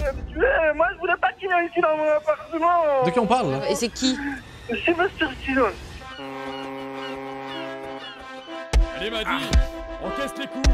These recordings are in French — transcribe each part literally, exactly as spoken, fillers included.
habitué. Moi, je voulais pas qu'il vienne ici dans mon appartement. De qui on parle là? Et c'est qui? Sébastien Stillon. Allez, m'a dit, encaisse les coups.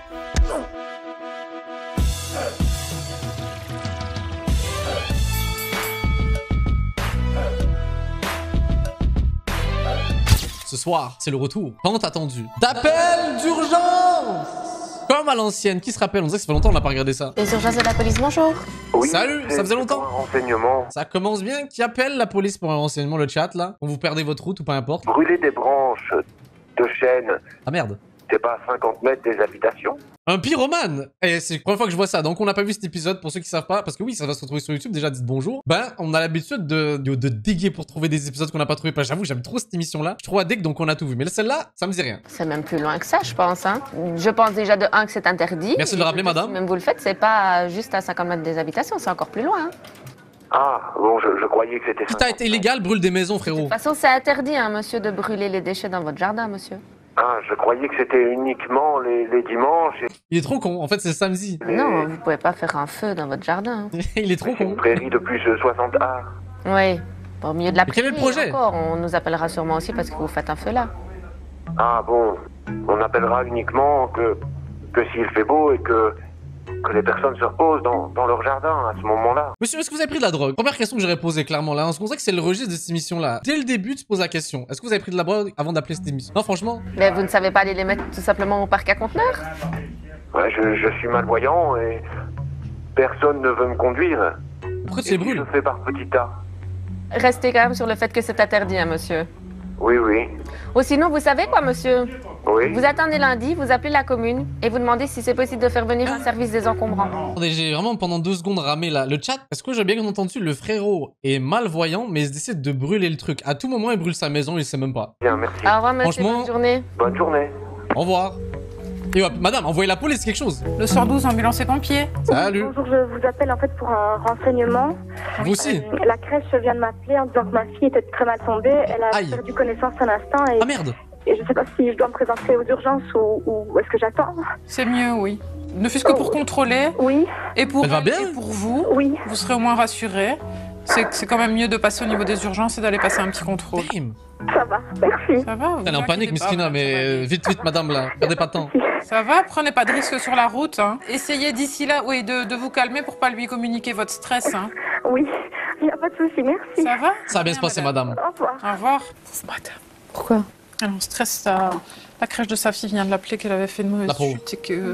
Ce soir, c'est le retour, tant attendu, d'appel d'urgence. Comme à l'ancienne, qui se rappelle? On dirait que ça fait longtemps qu'on n'a pas regardé ça. Les urgences de la police, bonjour. Oui, Salut, c'est- ça faisait c'est longtemps. pour un renseignement. Ça commence bien. Qui appelle la police pour un renseignement? Le chat là? Quand vous perdez votre route ou peu importe. Brûler des branches de chêne, Ah merde. c'est pas à cinquante mètres des habitations? Un pyromane! Et c'est la première fois que je vois ça, donc on n'a pas vu cet épisode pour ceux qui savent pas, parce que oui, ça va se retrouver sur YouTube, déjà dites bonjour. Ben, on a l'habitude de, de, de diguer pour trouver des épisodes qu'on n'a pas trouvé. Pas, j'avoue, j'aime trop cette émission-là. Je trouve addict, donc on a tout vu. Mais celle-là, ça me dit rien. C'est même plus loin que ça, je pense. Hein. Je pense déjà de un que c'est interdit. Merci de le Et rappeler, de deux, madame. Si même vous le faites, c'est pas juste à cinquante mètres des habitations, c'est encore plus loin. Hein. Ah, bon, je, je croyais que c'était Tout a été illégal, brûle des maisons, De frérot. toute façon, c'est interdit, hein, monsieur, de brûler les déchets dans votre jardin, monsieur. Ah, je croyais que c'était uniquement les, les dimanches et Il est trop con. En fait, c'est samedi. les... Non, vous pouvez pas faire un feu dans votre jardin. Hein. Il est trop C'est une con. prairie de plus de soixante arts. Oui, au milieu de la Mais quel est le prairie, projet? encore, on nous appellera sûrement aussi parce que vous faites un feu là. Ah bon, on appellera uniquement que, que s'il fait beau et que, que les personnes se reposent dans, dans leur jardin à ce moment-là. Monsieur, est-ce que vous avez pris de la drogue? Première question que j'aurais posée clairement là. On se que c'est le registre de cette émission-là. Dès le début, tu te poses la question. Est-ce que vous avez pris de la drogue avant d'appeler cette émission? Non, franchement. Mais vous ne savez pas aller les mettre tout simplement au parc à conteneurs? Ouais, je, je suis malvoyant et personne ne veut me conduire. Pourquoi tu Et les si brûles? je fais par petits tas. Restez quand même sur le fait que c'est interdit, hein, monsieur. Oui, oui, Ou sinon, vous savez quoi, monsieur? oui. Vous attendez lundi, vous appelez la commune et vous demandez si c'est possible de faire venir un service des encombrants. Attendez, j'ai vraiment pendant deux secondes ramé là. Le chat, est-ce que j'ai bien entendu? Le frérot est malvoyant, mais il décide de brûler le truc. À tout moment, il brûle sa maison, il sait même pas. Bien, merci. Au revoir, monsieur, Franchement- bonne journée. Bonne journée. Au revoir. Et hop, madame, envoyez la police, quelque chose. Le cent douze, ambulance et pompiers. Salut. Bonjour, je vous appelle en fait pour un renseignement. Vous aussi? Euh, la crèche vient de m'appeler en disant que ma fille était très mal tombée. Elle a Aïe. perdu connaissance un instant et, Ah merde. et je ne sais pas si je dois me présenter aux urgences ou, ou est-ce que j'attends. C'est mieux, oui. Ne fût-ce que pour contrôler Oui, et pour Elle va elle bien et pour vous, oui. vous serez au moins rassurés. C'est c'est quand même mieux de passer au niveau des urgences et d'aller passer un petit contrôle. Bam. Ça va, merci. Ça va? vous Elle est en inquiétez panique, pas, Miskina, ça mais va aller. euh, vite, vite, madame, là. Perdez pas de temps. Ça va, prenez pas de risques sur la route. Hein. Essayez d'ici là, oui, de, de vous calmer pour pas lui communiquer votre stress. Hein. Oui, il n'y a pas de souci, merci. Ça va? Ça va bien se passer, madame. Au revoir. Au revoir. Madame. Pourquoi? Elle est en stress, ça... la crèche de sa fille vient de l'appeler qu'elle avait fait une La mauvaise pauvre. chute et que...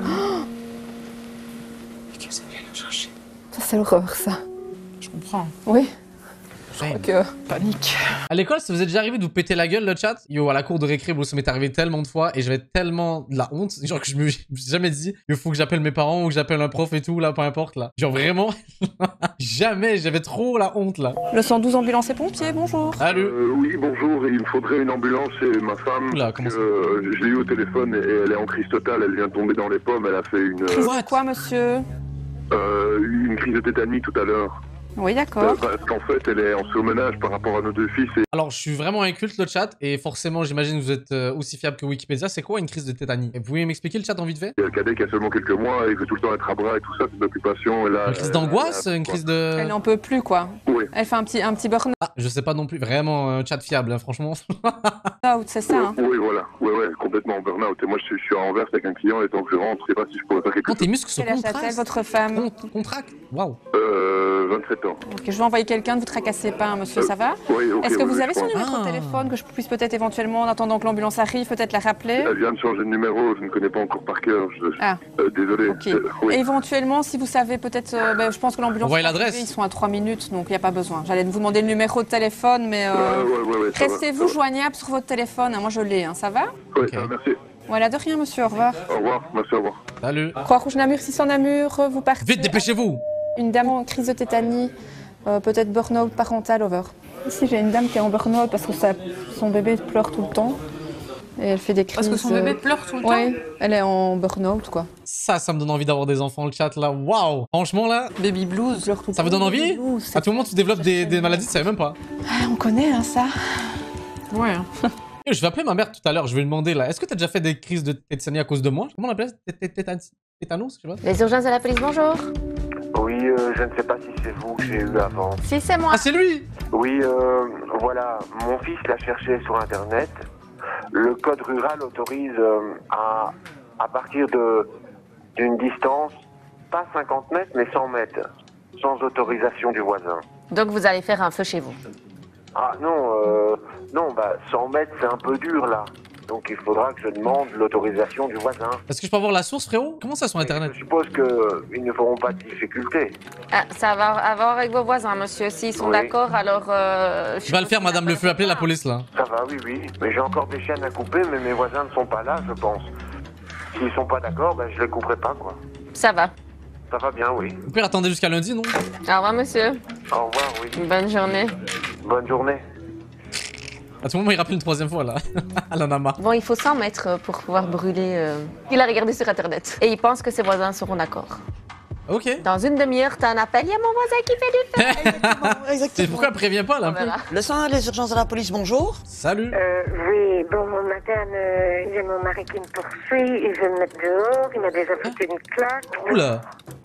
et qu'elle s'est venue la chercher. Ça, c'est l'horreur, ça. Je comprends. Oui, Bam. que... Panique. À l'école, ça vous est déjà arrivé de vous péter la gueule, le chat? Yo, à la cour de récré, bro, ça m'est arrivé tellement de fois et j'avais tellement de la honte. Genre que je me, je me suis jamais dit, il faut que j'appelle mes parents ou que j'appelle un prof et tout, là, peu importe, là. Genre vraiment, jamais, j'avais trop la honte, là. Le cent douze ambulance et pompiers, bonjour. Salut. Euh, oui, bonjour, il me faudrait une ambulance et ma femme. Oula, comment ça? euh, je l'ai eu au téléphone et elle est en crise totale, elle vient de tomber dans les pommes, elle a fait une, Crise What? de quoi, monsieur? euh, une crise de tétanie tout à l'heure. Oui, Euh, d'accord. parce qu'en fait, elle est en surmenage par rapport à nos deux fils et Alors, je suis vraiment inculte, le chat, et forcément, j'imagine que vous êtes euh, aussi fiable que Wikipédia. C'est quoi une crise de tétanie? Et vous pouvez m'expliquer le chat en vite fait? il y a le cadet qui a seulement quelques mois et il veut tout le temps être à bras et tout ça, c'est une occupation. Et là, Une crise euh, d'angoisse? elle a- Une crise de... Elle n'en peut plus, quoi. Oui. Elle fait un petit, un petit burn-out, Ah, je sais pas non plus. Vraiment, un chat fiable, hein, franchement. c'est ça, hein. Oui, voilà. Ouais, ouais, complètement en burn-out. Et moi, je suis, je suis à Anvers avec un client et tant que je rentre, je sais pas si je pourrais faire quelque Quand chose. tes muscles se Quel âge a-t-elle, contractent. votre femme? Con- Contractent. Waouh. Euh, vingt-sept ans. Ok, je vais envoyer quelqu'un, ne vous tracassez pas, hein, monsieur, ça va? Oui, ok. Est-ce que oui, vous oui, avez je son pense. numéro Ah. de téléphone, que je puisse peut-être éventuellement, en attendant que l'ambulance arrive, peut-être la rappeler? Elle vient de changer de numéro, je ne connais pas encore par cœur. Je... Ah. Euh, désolé. Ok. Euh, oui. Et éventuellement, si vous savez peut-être, euh, ben, je pense que l'ambulance... Envoyez va l'adresse. arriver, Ils sont à trois minutes, donc il n'y a pas besoin. J'allais vous demander le numéro de téléphone, mais... euh, Ouais, ouais, ouais, ouais, ça va, Restez-vous ça va. joignable sur votre téléphone, hein, moi je l'ai, hein, ça va? Oui, Ok. euh, merci. Voilà, de rien, monsieur, au revoir. Au revoir, merci, au revoir. Salut. Croix-Rouge Namur, six cents Namur, vous partez... Vite, dépêchez-vous. Une dame en crise de tétanie, euh, peut-être burn-out parental, over. Ici, j'ai une dame qui est en burn-out parce que ça, son bébé pleure tout le temps. Et elle fait des crises. Parce que son euh, bébé pleure tout le temps. Oui, elle est en burn-out, quoi. Ça, ça me donne envie d'avoir des enfants, le chat, là. Waouh. Franchement, là, Baby blues. Pleure tout le ça vous temps. donne envie? Ouh, c'est- À tout moment, tu développes des, des maladies, tu savais même pas. Ah, on connaît, hein, ça. Ouais. hein. Je vais appeler ma mère tout à l'heure, je vais lui demander, là. Est-ce que t'as déjà fait des crises de tétanie à cause de moi? Comment on appelle ça? Té- té- tétan- Tétanos, je sais pas. Les urgences de la police, bonjour. Oui, euh, j'ai je ne sais pas si c'est vous que j'ai eu avant. Si, c'est moi. Ah, c'est lui. Oui, euh, voilà, mon fils l'a cherché sur Internet. Le code rural autorise euh, à, à partir de d'une distance, pas cinquante mètres, mais cent mètres, sans autorisation du voisin. Donc vous allez faire un feu chez vous. Ah non, euh, non, bah cent mètres, c'est un peu dur, là. Donc il faudra que je demande l'autorisation du voisin. Est-ce que je peux avoir la source, frérot? Comment ça sur Internet? Je suppose qu'ils ne feront pas de difficulté. Ah, ça va avoir avec vos voisins, monsieur. S'ils sont Oui. d'accord, alors... Euh, Je vais le faire, madame le feu. Appelez la police, là. Ça va, oui, oui. Mais j'ai encore des chaînes à couper, mais mes voisins ne sont pas là, je pense. S'ils sont pas d'accord, ben je les couperai pas, quoi. Ça va. Ça va bien, oui. Au pire, attendez jusqu'à lundi, non? Au revoir, monsieur. Au revoir, oui. Bonne journée. Bonne journée. À tout moment, il rappelle une troisième fois, là. Elle en a marre. Bon, il faut cent mètres pour pouvoir brûler... Euh... Il a regardé sur Internet. Et il pense que ses voisins seront d'accord. Ok. Dans une demi-heure, t'as un appel. Il y a mon voisin qui fait du feu. Exactement, C'est exactement. pourquoi elle prévient pas, là, un On peu? verra. Le cent un, les urgences de la police, bonjour. Salut. Euh, oui, bon, madame, euh, j'ai mon mari qui me poursuit, il veut me mettre dehors, il m'a déjà foutu une claque. Oula.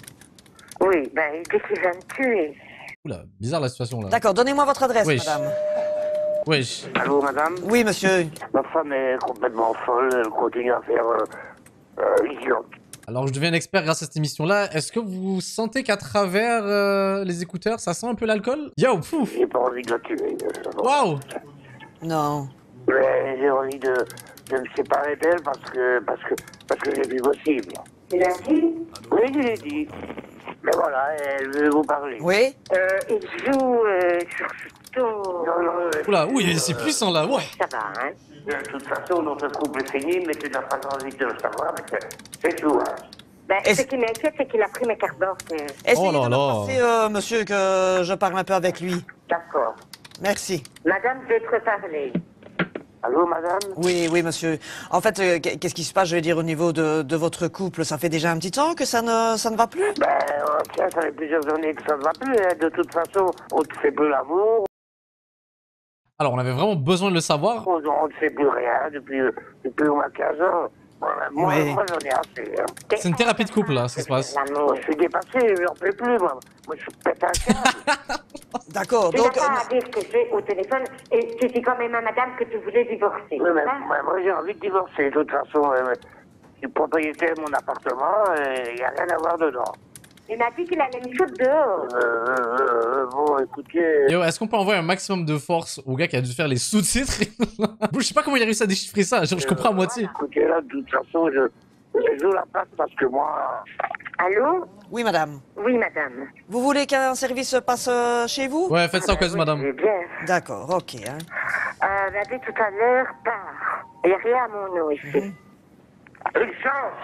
Oui, ben, il dit qu'il va me tuer. Oula, bizarre la situation, là. D'accord, donnez-moi votre adresse, Oui. madame. Wesh. Allô, madame? Oui, monsieur. Ma femme est complètement folle, elle continue à faire euh, euh, idiote. Alors, je deviens un expert grâce à cette émission-là. Est-ce que vous sentez qu'à travers euh, les écouteurs, ça sent un peu l'alcool? Yo, pouf. J'ai pas envie de la tuer. Waouh. Non. Mais j'ai envie de, de me séparer d'elle parce que parce que parce que c'est plus possible. Il a dit Oui, je l'ai dit. Mais voilà, elle veut vous parler. Oui. euh, il joue euh, sur ce ton. Non, non, euh, Oula, oui, c'est puissant, là, ouais. Ça va, hein? de toute façon, notre couple est fini, mais tu n'as pas envie de le savoir, mais c'est- c'est tout. Hein. Ben, Est-ce- ce qui m'inquiète, c'est qu'il a pris mes cartes d'or. euh. Essayez Oh là de me là. passer, euh, monsieur, que je parle un peu avec lui. D'accord. Merci. Madame, je vais te reparler. Allô, madame? Oui, oui, monsieur. En fait, euh, qu'est-ce qui se passe, je veux dire, au niveau de, de votre couple? Ça fait déjà un petit temps que ça ne, ça ne va plus? Ben, euh, tiens, ça fait plusieurs années que ça ne va plus. Hein. De toute façon, on ne fait plus l'amour, Alors, on avait vraiment besoin de le savoir. on on ne fait plus rien depuis, depuis au moins quinze ans. Voilà, moi, Oui. moi j'en ai assez. Hein. C'est une thérapie de couple, là, ce qui se passe. L'amour. Je suis dépassé, je n'en peux plus, moi. Moi, je suis pété un câble. D'accord, Tu n'as donc... pas euh, à dire que j'ai au téléphone et tu dis quand même à madame que tu voulais divorcer. Oui, mais hein? moi, moi, j'ai envie de divorcer. De toute façon, euh, je suis propriétaire de mon appartement et il n'y a rien à voir dedans. Il m'a dit qu'il allait me foutre dehors. Euh, euh, euh, bon, écoutez... Yo, est-ce qu'on peut envoyer un maximum de force au gars qui a dû faire les sous-titres? Je sais pas comment il a réussi à déchiffrer ça, genre, je comprends à moitié. Écoutez, là, de toute façon, je, je joue la place parce que moi... Allô? Oui, madame. Oui, madame. Vous voulez qu'un service passe euh, chez vous? Ouais, faites ça au cas où, Oui, madame. c'est bien. D'accord, ok. Hein. Euh, elle a dit tout à l'heure, part. Il n'y a rien à mon nom ici. Une chance!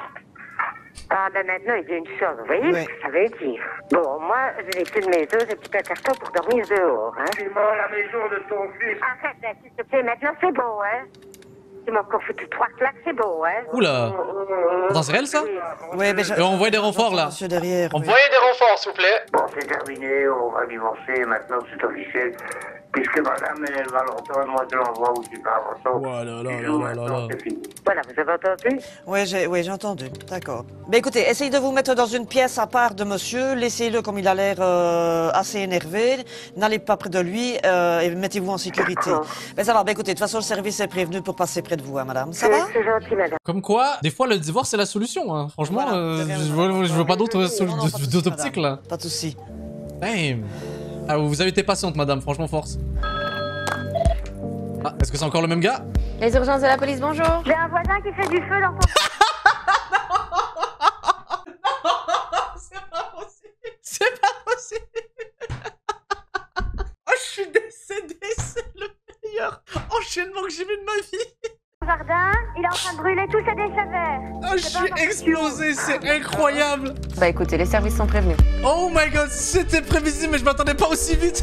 Ah, ben maintenant, il dit une chose, vous voyez Oui. ce que ça veut dire? Bon, moi, je n'ai plus de maison, j'ai plus qu'un carton pour dormir dehors, hein. Tu m'as la maison de ton fils. Arrête, ben, s'il te plaît, maintenant, c'est bon, hein. Tu m'as encore foutu trois claques, c'est bon, hein. Oula. Attends, c'est réel, ça? Oui, mais je... Et on envoie des renforts, là. Monsieur derrière. oui. Envoyez des renforts, s'il vous plaît. Bon, c'est terminé, on va divorcer, maintenant c'est officiel. Puisque madame, elle va l'entendre, moi je l'envoie où tu pars. Oh là là là là là là. C'est fini. Voilà, vous avez entendu? Oui, j'ai oui, j'ai entendu. D'accord. Mais écoutez, essayez de vous mettre dans une pièce à part de monsieur. Laissez-le comme il a l'air euh, assez énervé. N'allez pas près de lui euh, et mettez-vous en sécurité. D'accord. Mais ça va. Ben, écoutez, de toute façon, le service est prévenu pour passer près de vous, hein, madame. Ça C'est va? c'est gentil, madame. Comme quoi, des fois, le divorce, c'est la solution, hein. Franchement, Voilà, euh, de rien, je, madame. veux, je veux pas d'autres Non, sol- non, pas de souci, d'autres optiques, madame. là. Pas de souci. Damn. Ah, vous avez été patiente, madame, franchement, force. Ah, est-ce que c'est encore le même gars? Les urgences de la police, bonjour. J'ai un voisin qui fait du feu dans son... C'est pas possible. C'est pas possible. Oh, je suis décédé, c'est le meilleur enchaînement que j'ai vu de ma vie. jardin, il est en train de brûler tous ses déchets verts. Oh, je suis explosé, c'est incroyable. Bah écoutez, les services sont prévenus. Oh my god, c'était prévisible, mais je m'attendais pas aussi vite.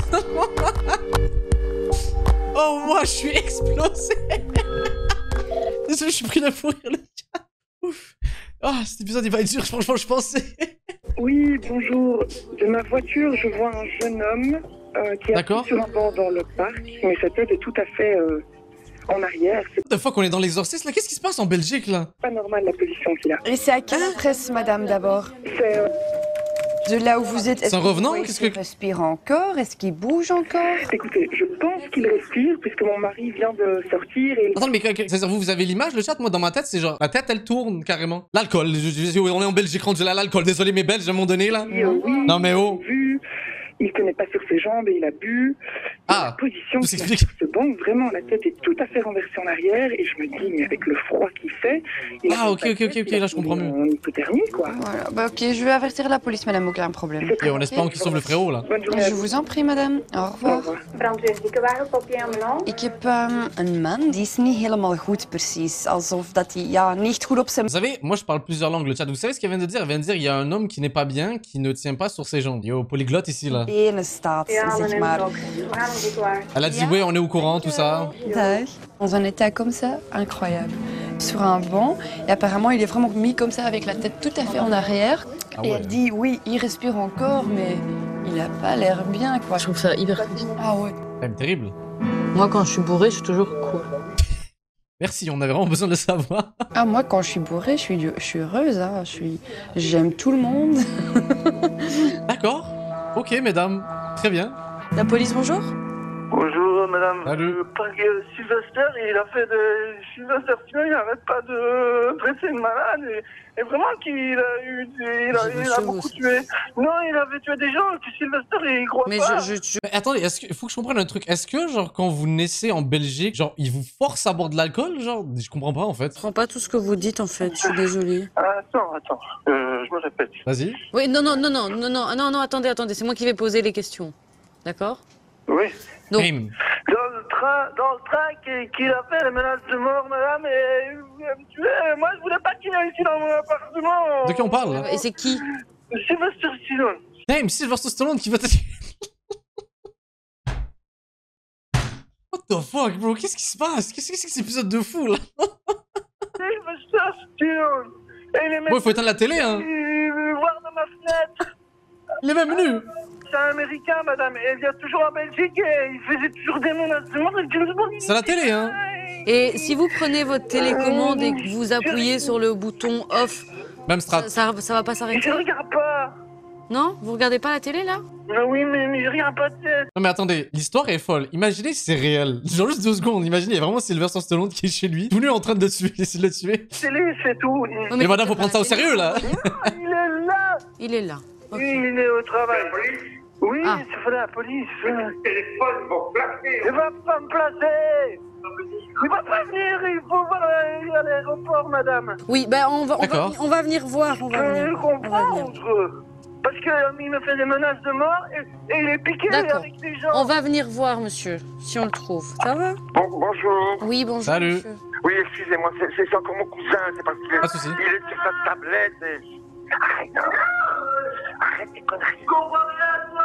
Oh, moi, je suis explosé. Désolé, je suis pris de fou rire, le chat. Ouf. Ah, cet épisode, il va être dur, franchement, je pensais. Oui, bonjour. De ma voiture, je vois un jeune homme euh, qui est assis sur un banc dans le parc, mais sa tête est tout à fait euh, en arrière. C'est La fois qu'on est dans l'exorcisme, là, qu'est-ce qui se passe en Belgique, là? pas normal la position qu'il a. Et c'est à quelle adresse, madame, d'abord? C'est... Euh... De là où vous êtes, C'est est-ce un que vous revenant? voyez Qu'est-ce qu'il que- respire encore? Est-ce qu'il bouge encore? Écoutez, je pense qu'il respire puisque mon mari vient de sortir et... Attends, mais que- que- c'est-à-dire, vous, vous avez l'image, le chat? Moi, dans ma tête, c'est genre, la tête, elle tourne carrément. L'alcool, je- je- je- on est en Belgique, rendu là, l'alcool. Désolé, mes Belges, à un moment donné, là. Euh, oui, Non, mais oh. vu, il ne tenait pas sur ses jambes et il a bu. Ah, La position tout qu'il a s'explique. sur ce banc, vraiment, la tête est tout à fait renversée en arrière et je me dis, mais avec le froid qu'il fait... il a Ah, même ok, pas ok, de ok, tête, ok, il a là, je comprends tombé mieux. en hypothermie, quoi. Voilà, bah ok, je vais avertir la police, madame, aucun problème. Et on espère qu'il sauve le frérot, là. Bonne journée à Je vous en prie, madame. Au revoir. Brandweerziekenwagen, popje-ambulance. Ik heb um, een man, die is niet helemaal goed precies. Alsof dat hij ja, niet goed op zijn... Vous savez, moi, je parle plusieurs langues, le chat. Vous savez ce qu'elle vient de dire? Elle vient de dire, il y a un homme qui n'est pas bien, qui ne tient pas sur ses jambes. Yo, polyglotte ici, là. benen staat, zeg maar. Elle a dit, oui, on est au courant, tout ça. Dag. Dans un état comme ça, incroyable. Sur un banc, et apparemment il est vraiment mis comme ça avec la tête tout à fait en arrière. Ah Et ouais. elle dit oui, il respire encore, mais il a pas l'air bien quoi. Je trouve ça hyper triste. Ah ouais. C'est quand même terrible. Moi, quand je suis bourré, je suis toujours cool. Merci, on avait vraiment besoin de le savoir. Ah moi quand je suis bourrée, je suis, je suis heureuse, hein. Je suis, j'aime tout le monde. D'accord. Ok, mesdames. Très bien. La police, bonjour. Bonjour madame. Salut. Euh, parce que Sylvester, il a fait de... Sylvester Stallone, il n'arrête pas de dresser une malade et, et vraiment qu'il a eu... des- Il a, il a beaucoup tué. Non, il avait tué des gens que Sylvester, il croit Mais pas. je, je, je- Mais attendez, est-ce que, faut que je comprenne un truc. Est-ce que, genre, quand vous naissez en Belgique, genre, ils vous forcent à boire de l'alcool? Genre, je comprends pas, en fait. je comprends pas tout ce que vous dites en fait. Je suis désolée. Attends, attends. Euh, je me répète. Vas-y. Oui, non, non, non, non, non, non, non, non, attendez, attendez. C'est moi qui vais poser les questions. D'accord? Oui. Donc, Bim. Dans le train, dans le train qu'il qu'il a fait les menaces de mort, madame, et il voulait me tuer. Moi, je voulais pas qu'il aille ici dans mon appartement. De qui on parle, là? et c'est qui? Sylvester Stallone. Damn, Sylvester Stallone qui va te... What the fuck, bro? Qu'est-ce qui se passe? Qu'est-ce que c'est que cet épisode de fou, là? Sylvester Stallone. Et il est Bon, il faut éteindre la télé, hein. Il veut voir dans ma fenêtre. Il est même venu. C'est un américain, madame, et il vient toujours en Belgique et il faisait toujours des menaces de mort. C'est la télé, hein. Et si vous prenez votre télécommande et que vous appuyez sur le bouton off, Même strat. ça, ça, ça va pas Je s'arrêter? regarde pas. Non? Vous regardez pas la télé là? Mais oui, mais, mais je regarde pas de tête. Non mais attendez, l'histoire est folle. Imaginez si c'est réel. Genre juste deux secondes, imaginez, il y a vraiment Sylvester Stallone qui est chez lui, tout nu en train de le tuer, d'essayer de le tuer. Télé, c'est tout. Il, Oui, Mais madame, faut prendre ça au sérieux là. il est là. Il est là. Ok. Oui, il est au travail. Oui, Ah. il faut la police. Il va pas me placer. Il va pas venir, il faut voir aller à l'aéroport, madame. Oui, ben on va, on va, D'accord. on va venir voir, on Je va veux venir. On va venir. comprendre. Parce qu'il me fait des menaces de mort et, et il est piqué D'accord. avec des gens. On va venir voir, monsieur, si on le trouve. Ça va? Bon, bonjour. Oui, bonjour, Salut. monsieur. Oui, excusez-moi, c'est c'est encore mon cousin, c'est parce qu'il est, Pas de soucis. il est sur sa tablette et... Arrête, non. Arrête tes conneries. Je comprends rien, toi.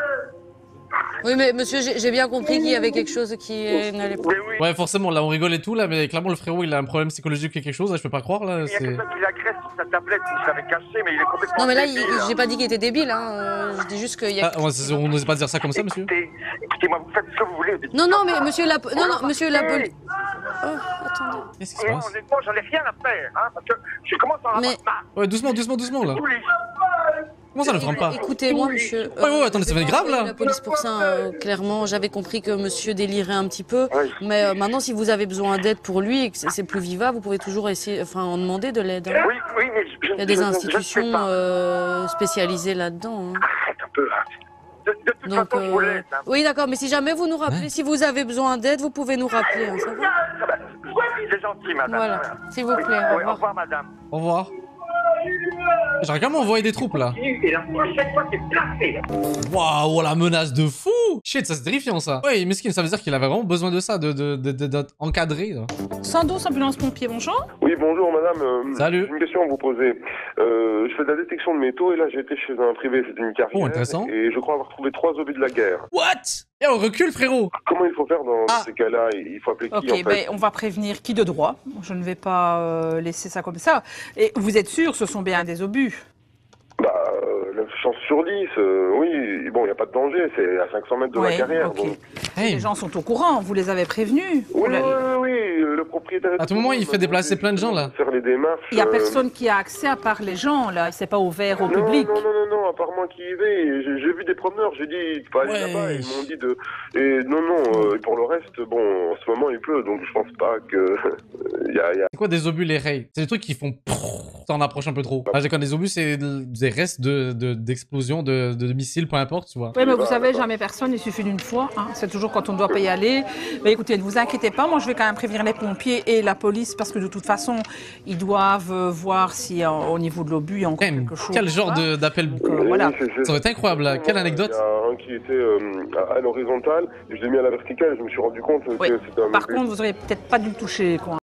Oui, mais monsieur, j'ai j'ai bien compris qu'il y avait quelque chose qui euh, n'allait pas. Mais oui, Ouais, forcément, là on rigole et tout là, mais clairement le frérot il a un problème psychologique ou quelque chose, là, je peux pas croire là. il y a C'est... quelqu'un qui l'agresse sur sa tablette, il l'avait caché, mais il est complètement... Non, mais là, il- débile. j'ai pas dit qu'il était débile, hein. euh, Je dis juste qu'il y a. Ah, ouais, c'est- on n'osait pas dire ça comme ça, monsieur. Écoutez, écoutez-moi, vous faites ce que vous voulez. Non, non, mais monsieur la. Non, non, monsieur la police. Oh, attendez. Qu'est-ce qui se Et passe? honnêtement, j'en ai rien à faire, hein, parce que je commence à en avoir Mais- marre. Ouais, doucement, doucement, doucement là. Tous les Comment ça ne trempe pas? Écoutez-moi, monsieur. Ouais, ouais, attendez, ça va être grave, là. La police pour ça, euh, clairement, j'avais compris que monsieur délirait un petit peu. Oui. Mais euh, maintenant, si vous avez besoin d'aide pour lui et que c'est- c'est plus vivable, vous pouvez toujours essayer, enfin, en demander de l'aide. hein. Oui, oui, mais je, je, Il y a des je- je- institutions je sais pas. euh, spécialisées là-dedans. hein. Arrête un peu, hein. De, de toute Donc, façon, je vous euh, laisse. Hein. oui, d'accord, mais si jamais vous nous rappelez, Ouais. si vous avez besoin d'aide, vous pouvez nous rappeler, hein, ça va? Ah ben, c'est gentil, madame. Voilà, s'il vous plaît, au Oui, au revoir. revoir, madame. Au revoir. J'aurais quand même envoyé des troupes là. Et la prochaine fois, c'est placé. Waouh, oh, la menace de fou! Shit, ça c'est terrifiant ça. Ouais, Miskin, ça veut dire qu'il avait vraiment besoin de ça, de, de, de, de- d'être encadré. Là. cent douze, ambulance pompier, bonjour. Oui, bonjour, madame. Euh, Salut. J'ai une question à vous poser. Euh, je fais de la détection de métaux et là, j'étais chez un privé, c'était une carrière. Oh, intéressant. Et je crois avoir trouvé trois obus de la guerre. What? Eh, on recule, frérot! Comment il faut faire dans Ah. ces cas-là? Il faut appeler qui, Ok, en fait? ben, on va prévenir qui de droit. Je ne vais pas euh, laisser ça comme ça. Et vous êtes sûr, ce sont bien des obus? Bah, euh, neuf chances sur dix, euh, oui. Bon, il n'y a pas de danger, c'est à cinq cents mètres de Ouais, la carrière. ok. Donc... Hey. Les gens sont au courant, vous les avez prévenus. Oui, Vous oui, l'a- oui, oui, le propriétaire propriétaire. À tout moment, il fait déplacer plein de gens là. Faire les démarches. Il n'y a euh, personne qui a accès à part les gens, là. C'est pas ouvert au non, public. Non, non, non, non, à part moi qui y vais. J'ai j'ai vu des promeneurs, j'ai dit, pas aller Ouais. là-bas. Ils m'ont dit de. Et non, non, euh, pour le reste, bon, en ce moment, il pleut, donc je pense pas que. Il y a. y a- C'est quoi des obus, les rays? C'est des trucs qui font. Ça en approche un peu trop. Ah, j'ai quand des obus, c'est des restes de de- d'explosions, de, de, de missiles, peu importe, tu vois. Oui, mais vous savez, jamais personne, il suffit d'une fois. Hein. C'est toujours quand on ne doit pas y aller. Mais écoutez, ne vous inquiétez pas, moi je vais quand même prévenir les pompiers et la police parce que de toute façon, ils doivent euh, voir si euh, au niveau de l'obus, il y a encore quelque chose. Quel genre de- d'appel? euh, voilà. Oui, c'est- c'est- Ça aurait été incroyable, là. Quelle anecdote? Il y a un qui était euh, à, à l'horizontale, et je l'ai mis à la verticale, et je me suis rendu compte Oui. que c'était un Par meublé. contre, vous auriez peut-être pas dû le toucher, quoi.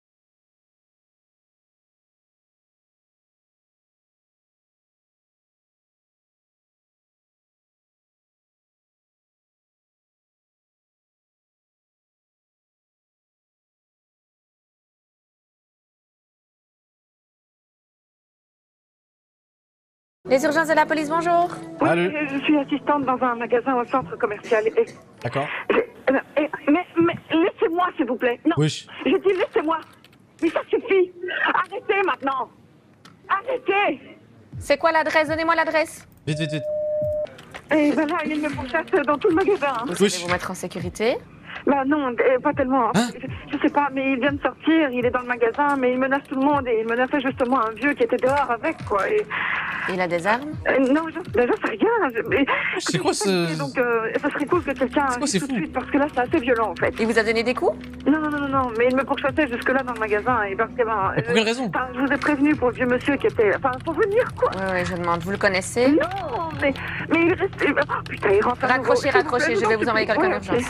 Les urgences de la police, bonjour. Oui, Allô? je suis assistante dans un magasin au centre commercial. Et- D'accord. et- et- mais mais laissez-moi, s'il vous plaît. Non, Oui. je dis laissez-moi. Mais ça suffit. Arrêtez maintenant. Arrêtez. C'est quoi l'adresse? Donnez-moi l'adresse. Vite, vite, vite. Et ben là, il me pourchasse dans tout le magasin. Vous allez vous mettre en sécurité. Bah non, euh, pas tellement. je, je sais pas, mais il vient de sortir, il est dans le magasin, mais il menace tout le monde et il menaçait justement un vieux qui était dehors avec, quoi. Et... Il a des armes? Euh, non, je, ben, je sais rien. Je, mais- C'est quoi ce... Donc, euh, ça serait cool que quelqu'un C'est quoi, c'est agisse tout fou. de suite, parce que là, c'est assez violent, en fait. Il vous a donné des coups? Non, non, non, non, non, mais il me pourchassait jusque-là dans le magasin, et parce que, ben... Mais pour quelle raison? Enfin, je vous ai prévenu pour le vieux monsieur qui était... Enfin, pour venir, quoi. Oui, oui, je demande. Vous le connaissez? Non, mais, mais il reste... Oh, putain, il rentre à nouveau. Raccrochez, S'il vous raccrochez, plaît, je vais non, vous envoyer c'est- quelqu'un ouais, d'urgence.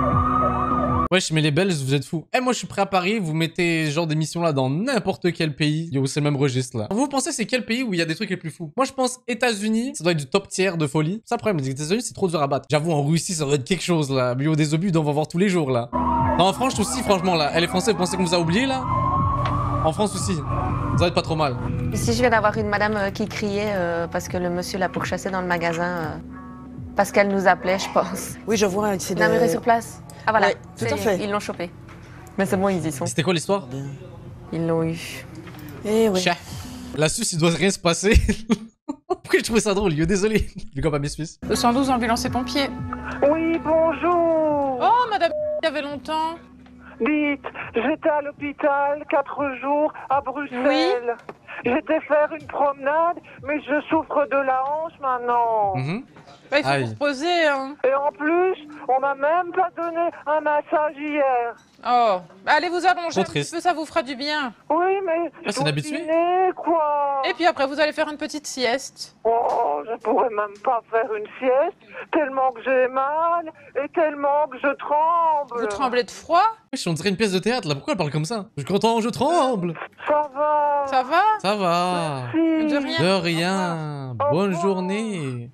Wesh, mais les Belges, vous êtes fous. Eh, moi, je suis prêt à Paris. Vous mettez ce genre d'émission là dans n'importe quel pays. Yo, c'est le même registre là. Vous pensez c'est quel pays où il y a des trucs les plus fous? Moi, je pense États-Unis. Ça doit être du top tiers de folie. C'est ça le problème. Les États-Unis, c'est trop dur à battre. J'avoue, en Russie, ça doit être quelque chose là. Mais yo, des obus, on va voir tous les jours là. Non, en France aussi, franchement là. Eh, les Français, vous pensez qu'on vous a oublié là? En France aussi. Ça va être pas trop mal. Ici, je viens d'avoir une madame euh, qui criait euh, parce que le monsieur l'a pourchassée dans le magasin. euh, parce qu'elle nous appelait, je pense. Oui, je vois. C'est Namur est des... sur place. Ah voilà, Ouais, tout à c'est- fait. ils l'ont chopé. Mais c'est bon, ils y sont. C'était quoi l'histoire? Ils l'ont eu. Eh oui. Chat. La Suisse, il doit rien se passer. Pourquoi je trouvais ça drôle? Yo, désolé. Du coup, pas mes Suisses. deux cent douze, ambulance et pompiers. Oui, bonjour. Oh, madame, il y avait longtemps. Dites, j'étais à l'hôpital quatre jours à Bruxelles. J'étais faire une promenade, mais je souffre de la hanche maintenant. Mhm. Bah, il faut Aïe. vous reposer, hein. Et en plus, on m'a même pas donné un massage hier. Oh, bah, allez vous allonger Trop un petit triste. peu, ça vous fera du bien. Oui, mais Ah, c'est je dois inhabitué. dîner, quoi. Et puis après, vous allez faire une petite sieste. Oh, je pourrais même pas faire une sieste, tellement que j'ai mal et tellement que je tremble. Vous tremblez de froid? Wesh, on dirait une pièce de théâtre là. Pourquoi elle parle comme ça? Je suis content, je tremble. Ça va. Ça va? Ça va. De rien. De rien. Bonne journée.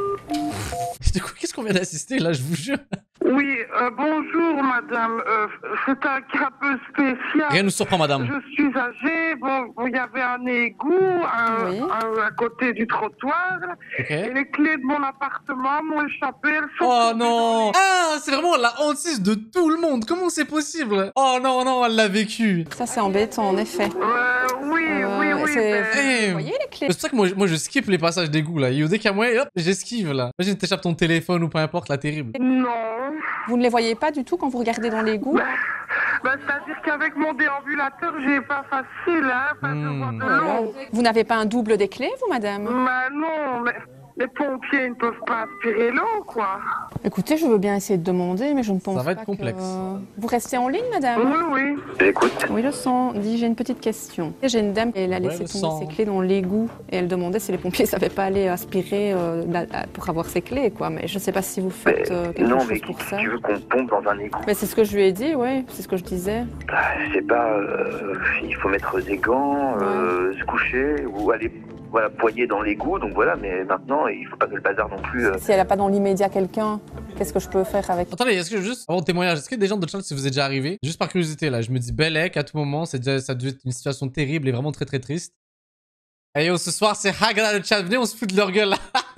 Du coup, qu'est-ce qu'on vient d'assister là, je vous jure? Oui, euh, bonjour madame. Euh, c'est un cas un peu spécial. Rien nous surprend, madame. Je suis âgée. Bon, il y avait un égout euh, Oui. euh, à côté du trottoir. Ok. Et les clés de mon appartement m'ont échappé. Elles sont Oh tombées dans non! les- Ah, c'est vraiment la hantise de tout le monde. Comment c'est possible? Oh non, non, elle l'a vécu. Ça, c'est embêtant, en effet. Euh, oui, Euh, oui, oui. c'est- mais- Eh, Vous voyez les clés? c'est pour ça que moi, moi je skip les passages d'égout là. Yo, dès qu'il y a moyen, hop, j'esquive là. Imagine, t'échappes ton téléphone ou peu importe, la terrible. Non. Vous ne les voyez pas du tout quand vous regardez dans l'égout? Bah, c'est-à-dire qu'avec mon déambulateur, j'ai pas facile, hein. Enfin, je vois Hmm. de long. Vous n'avez pas un double des clés, vous, madame? Bah non, mais les pompiers ne peuvent pas aspirer l'eau, quoi. Écoutez, je veux bien essayer de demander, mais je ne pense Ça va être pas complexe. que... Vous restez en ligne, madame? Oui, oui. J'écoute. Oui, le sang. Dis, j'ai une petite question. J'ai une dame, elle a Ouais, laissé le tomber sang. ses clés dans l'égout et elle demandait si les pompiers ne savaient pas aller aspirer euh, la- la- pour avoir ses clés, quoi. Mais je ne sais pas si vous faites euh, quelque non, chose mais pour si ça. tu veux qu'on pompe dans un égout, Mais c'est ce que je lui ai dit, oui, c'est ce que je disais. bah, je sais pas, euh, il faut mettre des gants, euh, se coucher ou aller voilà, poigner dans l'égout. Donc voilà, mais maintenant, il faut pas que le bazar non plus. euh, Si elle n'a pas dans l'immédiat quelqu'un, qu'est-ce que je peux faire avec? Attendez, est-ce que juste avant le témoignage, est-ce qu'il y a des gens de chat si vous êtes déjà arrivé? Juste par curiosité là, je me dis Belek à tout moment, c'est déjà, ça doit être une situation terrible et vraiment très très triste. Et yo, ce soir c'est Hagra le chat, venez on se fout de leur gueule là.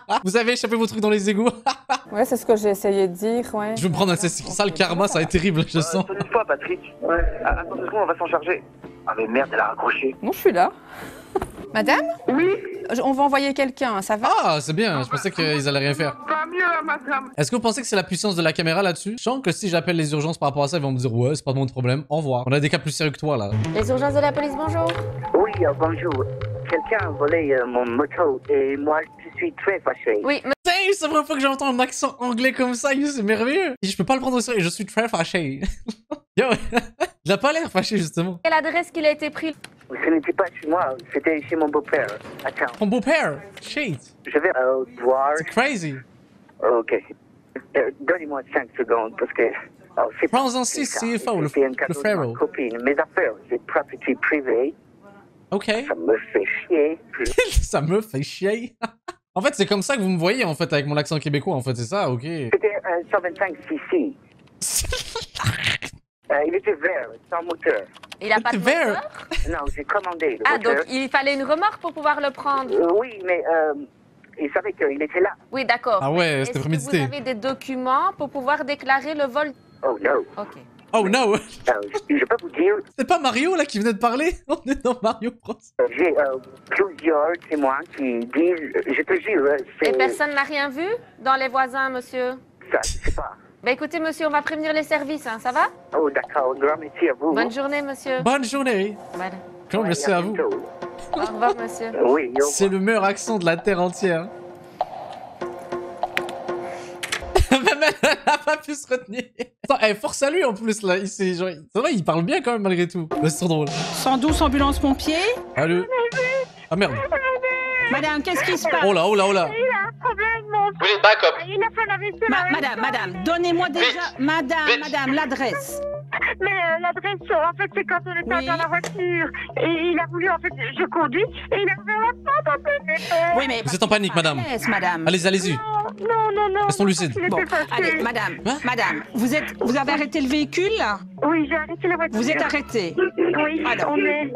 Vous avez échappé vos trucs dans les égouts. Ouais, c'est ce que j'ai essayé de dire, ouais. Je vais me prendre un test. Ça, le karma, ça va être terrible, je sens. Sonne une fois, Patrick. Ouais. Attends deux secondes, on va s'en charger. Ah mais merde, elle a raccroché. Non, je suis là. Madame? Oui. On va envoyer quelqu'un, ça va? Ah, c'est bien. Je pensais qu'ils allaient rien faire. Pas mieux, madame. Est-ce que vous pensez que c'est la puissance de la caméra là-dessus? Je sens que si j'appelle les urgences par rapport à ça, ils vont me dire ouais, c'est pas mon problème. Au revoir. On a des cas plus sérieux que toi là. Les urgences de la police, bonjour. Oui, euh, bonjour. Quelqu'un a volé euh, mon moto et moi, je suis très fâché. Oui, mais... C'est la première fois que j'entends un accent anglais comme ça, yo, c'est merveilleux. Et je peux pas le prendre au sérieux, je suis très fâché. Yo, il a pas l'air fâché justement. Quelle adresse qu'il a été pris? Ce n'était pas chez moi, c'était chez mon beau-père. Attends. Ton beau-père? Shit. Je vais euh, voir. C'est crazy. Ok. Euh, Donnez-moi cinq secondes parce que. Oh, prends-en six, C F O, le, le frérot. Copine. Mes affaires, c'est propriété privée. Ok. Ça me fait chier. Ça me fait chier. En fait, c'est comme ça que vous me voyez, en fait, avec mon accent québécois, en fait, c'est ça, ok. C'était un cent vingt-cinq C C. euh, il était vert, sans moteur. Il a pas de moteur? Non, j'ai commandé le Ah, moteur. donc il fallait une remorque pour pouvoir le prendre? Euh, oui, mais euh, il savait qu'il était là. Oui, d'accord. Ah ouais, c'était prémédité. Vous avez des documents pour pouvoir déclarer le vol? Oh non. Ok. Oh no. Euh, je peux vous dire... C'est pas Mario, là, qui venait de parler? On est dans Mario Bros. J'ai euh, plusieurs témoins qui disent... Je te jure, c'est... Et personne n'a rien vu dans les voisins, monsieur? Ça, je sais pas. Bah écoutez, monsieur, on va prévenir les services, hein, ça va? Oh d'accord, grand merci à vous. Bonne journée, monsieur. Bonne journée. Voilà. Grand merci à vous. Au revoir, monsieur. Oui, c'est le meilleur accent de la terre entière. Même elle n'a pas pu se retenir. Attends, elle force à lui en plus là. Il, c'est, genre, c'est vrai, il parle bien quand même malgré tout. Ouais, c'est trop drôle. cent douze ambulance pompier. Allô. Ah merde. Madame, qu'est-ce qui se passe? Oh là, oh là, oh là. Il a un problème, mon... Vous voulez backup? Il a fait la vaisselle. Ma madame, madame, donnez-moi déjà... Vite. Madame, Vite. madame, l'adresse. Mais euh, l'adresse, en fait, c'est quand on était Oui. dans la voiture. Et il a voulu, en fait, je conduis, et il a fait la porte en plein été. Oui, mais... Vous êtes en panique, madame. Laisse, madame. Allez-y, allez-y. Non, non, non. Restons lucides. Bon, allez, madame, Hein? madame, vous êtes, vous avez arrêté le véhicule là? Oui, j'ai arrêté la voiture. Vous êtes arrêté? Oui, Alors. on est...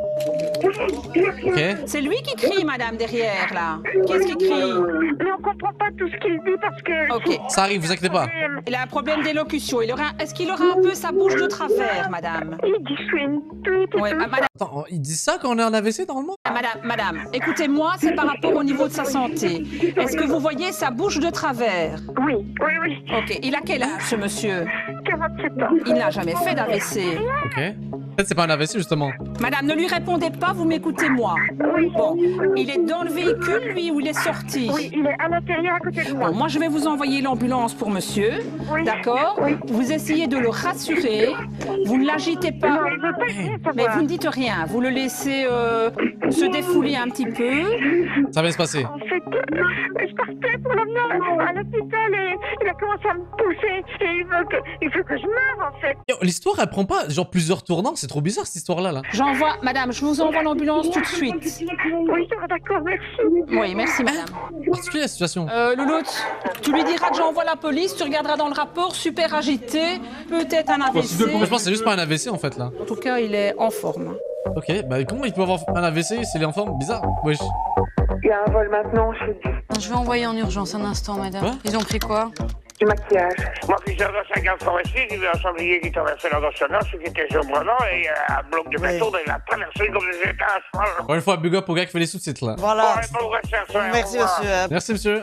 Ok. C'est lui qui crie, madame, derrière là. Qu'est-ce qu'il crie? Mais on comprend pas tout ce qu'il dit parce que... Ok. Ça arrive, vous inquiétez pas. Il a un problème d'élocution. Il aura... Est-ce qu'il aura un peu sa bouche de travers, madame? Il dit je suis une pute et Ouais, tout. ah, madame, Attends, il dit ça quand on est en A V C normalement? madame, madame, écoutez-moi, c'est par rapport au niveau de sa santé. Est-ce que vous voyez sa bouche de travers? Oui, oui, oui. Ok. Il a quel âge, ce monsieur? quarante-sept ans. Il n'a jamais fait d'A V C. Ok. Peut-être c'est pas un A V C justement. Madame, ne lui répondez pas, vous m'écoutez moi. Oui. Bon, il est dans le véhicule, lui, ou il est sorti? Oui, il est à l'intérieur à côté de moi. Bon, moi je vais vous envoyer l'ambulance pour monsieur. Oui. D'accord? Oui. Vous essayez de le rassurer. Vous ne l'agitez pas. Non, il veut pas rien Mais savoir. vous ne dites rien. Vous le laissez euh, se défouler un petit peu. Ça va se passer. En fait, euh, je partais pour l'emmener à l'hôpital et il a commencé à me pousser et il veut que, il veut que je meure en fait. Yo, l'histoire elle prend pas genre plusieurs tournants, c'est trop bizarre cette histoire là là. J'envoie, madame, je vous envoie l'ambulance tout de suite. Oui, ça va, d'accord, merci. Oui, merci, madame. Particulière la situation. Euh, Louloute, tu lui diras que j'envoie la police, tu regarderas dans le rapport, super agité, peut-être un A V C. Je pense que c'est juste pas un A V C en fait là. En tout cas, il est en forme. Ok, bah comment il peut avoir un A V C s'il est en forme? Bizarre. Wesh. Il y a un vol maintenant, je te dis. Je vais envoyer en urgence un instant, madame. Quoi? Ils ont pris quoi? Du maquillage. Moi, puis j'avais un garçon ici, j'ai vu un sanglier qui traversait la nationale, qui était surprenant, et euh, un bloc de béton, il a traversé comme des étages. Encore une fois, big up au gars qui fait les sous-titres là. Voilà. Bon, recherche, Merci, monsieur. Merci monsieur.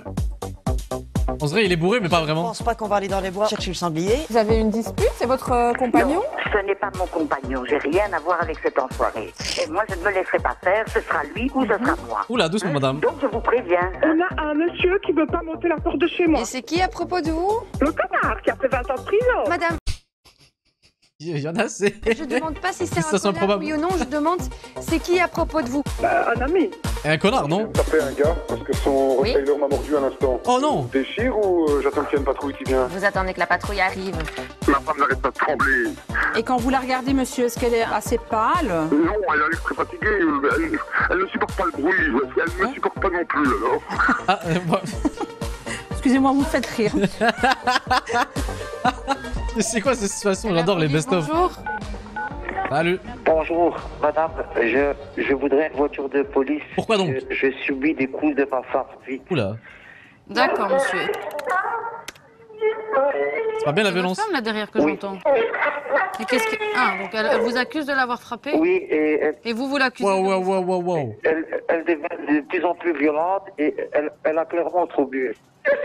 On dirait il est bourré mais pas Je vraiment. pense pas qu'on va aller dans les bois chercher le sanglier. Vous avez une dispute? C'est votre euh, compagnon? Non, ce n'est pas mon compagnon. J'ai rien à voir avec cet enfoiré. Et moi, je ne me laisserai pas faire. Ce sera lui ou ce sera moi. Oula, doucement madame. Donc, je vous préviens. On a un monsieur qui veut pas monter la porte de chez moi. Et c'est qui à propos de vous? Le connard qui a fait vingt ans de prison. Madame, Il y en a assez. je demande pas si c'est Ça un sent connard, probable. oui ou non, je demande c'est qui à propos de vous? Bah, un ami. Et un connard non? Taper un gars parce que son Oui. retrailer m'a mordu à l'instant. Oh non. Déchire ou euh, j'attends qu'il y ait une patrouille qui vient? Vous attendez que la patrouille arrive. Ma femme n'arrête pas de trembler. Et quand vous la regardez, monsieur, est-ce qu'elle est assez pâle? Non, elle a l'air très fatiguée. Elle, elle ne supporte pas le bruit. Elle ne me supporte pas non plus alors. Ah, euh, bah, Excusez-moi, vous me faites rire. c'est quoi cette situation? J'adore les best-of. Bonjour. Salut. Bonjour, madame. Je, je voudrais une voiture de police. Pourquoi donc? Je, je subis des coups de ma femme. Vite. Oula. D'accord, monsieur. C'est pas bien la violence. C'est votre femme là derrière que j'entends. Mais qu'est-ce que... Ah, donc elle, elle vous accuse de l'avoir frappé? Oui, et... Elle... Et vous, vous l'accusez wow, de wow, vous... wow, wow, wow. Elle, elle devient de plus en plus violente et elle, elle a clairement trop bu.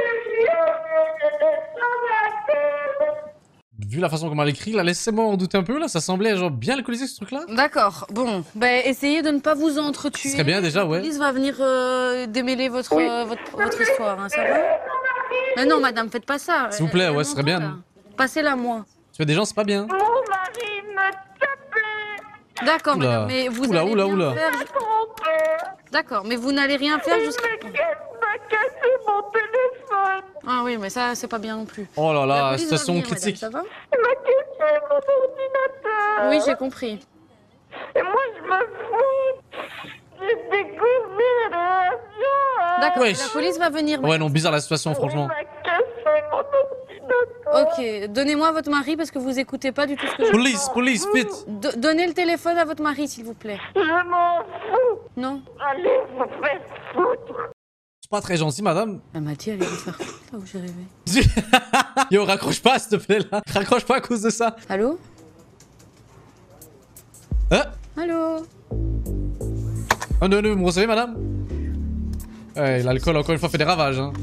Vu la façon comment elle écrit, là, laissez-moi en douter un peu, là, ça semblait genre bien alcoolisé ce truc-là. D'accord, bon, ben essayez de ne pas vous entretuer. Ce serait bien déjà, ouais. La police va venir euh, démêler votre, oui. euh, votre, votre histoire, hein, ça va? Mais non, madame, faites pas ça. S'il vous plaît, ouais, ce serait bien. Là. Passez-la moi. Tu fais des gens, c'est pas bien. Mon mari me tapait. D'accord, madame, mais vous oula, allez oula, rien oula. faire. D'accord, mais vous n'allez rien faire jusqu'à... Elle m'a cassé mon téléphone. Ah oui, mais ça, c'est pas bien non plus. Oh là là, La situation venir, critique. Madame, ça va? Elle m'a cassé mon ordinateur. Oui, j'ai compris. Et moi, je me fous. J'ai découvert l'avion. D'accord, Ouais. la police va venir. Ouais, non, bizarre la situation, franchement. Elle m'a cassé mon ordinateur. Ok, donnez-moi votre mari parce que vous écoutez pas du tout ce que je Police, police, vite. Do- Donnez le téléphone à votre mari, s'il vous plaît. Je m'en fous. Non. Allez, vous faites foutre. C'est pas très gentil, madame. Elle m'a dit, elle allait vous faire foutre, là où j'ai rêvé. Yo, raccroche pas, s'il te plaît, là. Raccroche pas à cause de ça. Allô? Hein? Allô? Oh non, non, vous me recevez, madame? Ouais, l'alcool, encore une fois, fait des ravages, hein.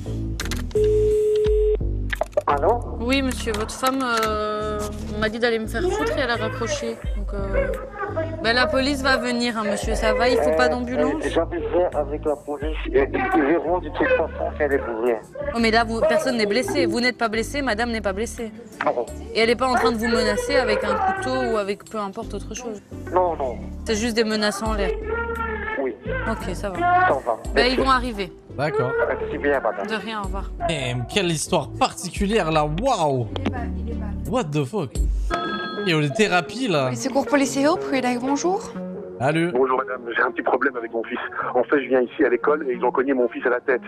Allô? Oui, monsieur, votre femme euh, m'a dit d'aller me faire foutre et elle a raccroché. Donc, euh... ben, la police va venir, hein, monsieur, ça va? Il faut pas d'ambulance? J'aviserai avec la police et ils verront de toute façon qu'elle est bourrée. Oh, mais là, vous, personne n'est blessé. Vous n'êtes pas blessé, madame n'est pas blessée. Non. Et elle n'est pas en train de vous menacer avec un couteau ou avec peu importe autre chose. Non, non. C'est juste des menaces en l'air. Oui. Ok, ça va. Ça va. Ben, ils vont arriver. D'accord. Merci bien, madame. De rien, au revoir. Damn, quelle histoire particulière, là. Waouh. What the fuck? Yo, les thérapies, là. Les secours policiers, Prud'homme, bonjour. Allô? Bonjour madame, j'ai un petit problème avec mon fils. En fait, je viens ici à l'école et ils ont cogné mon fils à la tête.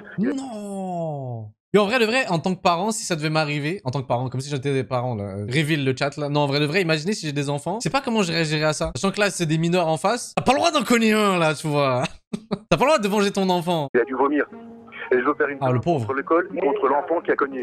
Non. Et en vrai, de vrai, en tant que parent, si ça devait m'arriver, en tant que parent, comme si j'étais des parents, là, euh, révèle le chat, là. Non, en vrai, de vrai, imaginez si j'ai des enfants. C'est pas comment je réagirais à ça. Sachant que là, c'est des mineurs en face. T'as pas le droit d'en cogner un, là, tu vois. T'as pas le droit de venger ton enfant. Il a dû vomir. Et je veux faire une Ah, le pauvre. contre l'école et contre l'enfant qui a cogné.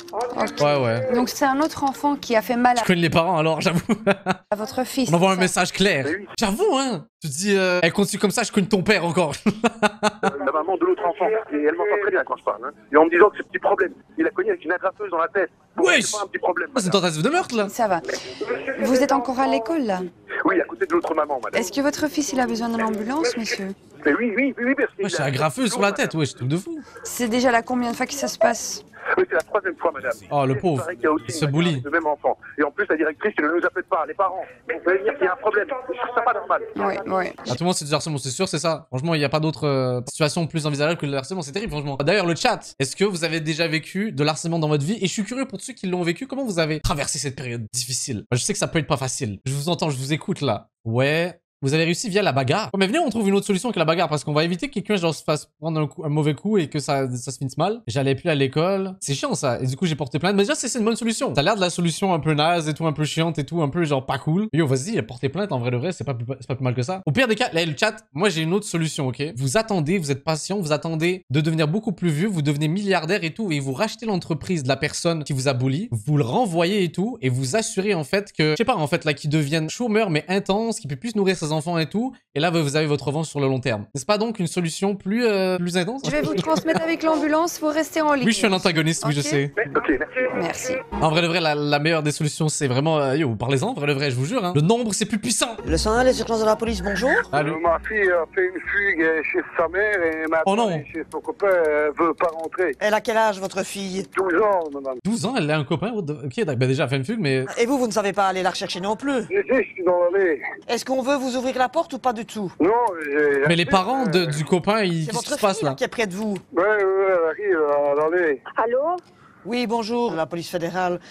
Ok. Ouais, ouais. Donc c'est un autre enfant qui a fait mal à, Je connais les parents, alors, j'avoue. à votre fils. On envoie un c'est ça? message clair. Mais oui. J'avoue, hein. Tu te dis, euh, elle continue comme ça, je cogne ton père encore. Euh, la maman de l'autre enfant. Et elle m'entend très bien quand je parle. Hein. Et en me disant que c'est un petit problème. Il a cogné avec une agrafeuse dans la tête. Donc, Wesh. c'est pas un petit problème. Oh, c'est une madame. tentative de meurtre, là. Ça va. Vous êtes encore à l'école là? Oui, à côté de l'autre maman, madame. Est-ce que votre fils il a besoin d'une ambulance, monsieur? Mais oui, oui, oui, oui, parce qu'il Ouais, c'est a- agrafeuse sur la tête, ouais, c'est truc de fou. C'est déjà la combien de fois que ça se passe? Oui, c'est la troisième fois, madame. Oh, le Il pauvre. paraît qu'il y a aussi Il se une bully. avec le même enfant. Et en plus, la directrice, elle ne nous appelle pas, les parents. Vous pouvez dire qu'il y a un problème. Je trouve ça pas normal. Oui, oui. À tout le monde, c'est du harcèlement, c'est sûr, c'est ça. Franchement, il n'y a pas d'autre euh, situation plus envisageable que le harcèlement, c'est terrible, franchement. D'ailleurs, le chat, est-ce que vous avez déjà vécu de l'harcèlement dans votre vie? Et je suis curieux pour ceux qui l'ont vécu, comment vous avez traversé cette période difficile? Je sais que ça peut être pas facile. Je vous entends, je vous écoute là. Ouais. Vous avez réussi via la bagarre. Ouais, mais venez, on trouve une autre solution que la bagarre parce qu'on va éviter que quelqu'un genre se fasse prendre un, coup- un mauvais coup et que ça, ça se finisse mal. J'allais plus à l'école. C'est chiant ça. Et du coup, j'ai porté plainte. Mais déjà, c'est c'est une bonne solution. Ça a l'air de la solution un peu naze et tout, un peu chiante et tout, un peu genre pas cool. Yo, vas-y, porter plainte. En vrai de vrai, c'est pas, plus- c'est pas plus mal que ça. Au pire des cas, là, le chat, moi j'ai une autre solution, ok? Vous attendez, vous êtes patient, vous attendez de devenir beaucoup plus vieux, vous devenez milliardaire et tout, et vous rachetez l'entreprise de la personne qui vous a bully, vous le renvoyez et tout, et vous assurez en fait que, je sais pas, en fait, là, qu'il devienne chômeur mais intense, qu'il peut plus nourrir ses enfants et tout. Et là, vous avez votre revanche sur le long terme. N'est-ce pas donc une solution plus, euh, plus intense? Je vais vous transmettre avec l'ambulance, vous restez en ligne. Oui, je suis un antagoniste, oui, je Ok. sais. Ok, merci. Merci. En vrai de vrai, la, la meilleure des solutions, c'est vraiment... euh, yo, parlez-en, en vrai de vrai, je vous jure. Hein. Le nombre, c'est plus puissant. Le cent un, les urgences de la police, bonjour. Allô? Ma fille a fait une fugue chez sa mère et maintenant Oh non. elle est chez son copain, elle veut pas rentrer. Elle a quel âge, votre fille? douze ans, madame. douze ans, elle a un copain. what the- Ok, d'accord, bah déjà, elle fait une fugue, mais... Et vous, vous ne savez pas aller la rechercher non plus? Je sais, je suis dans l'allée. Est-ce qu'on veut vous ouvrir la porte ou pas du tout? Non, j'ai... Mais les parents de- du copain, ils... C'est qu'est-ce qui votre se passe fille là? qui est près de vous. Ouais, ouais, ouais, elle arrive à l'allée. Allô? Oui, bonjour, la police fédérale.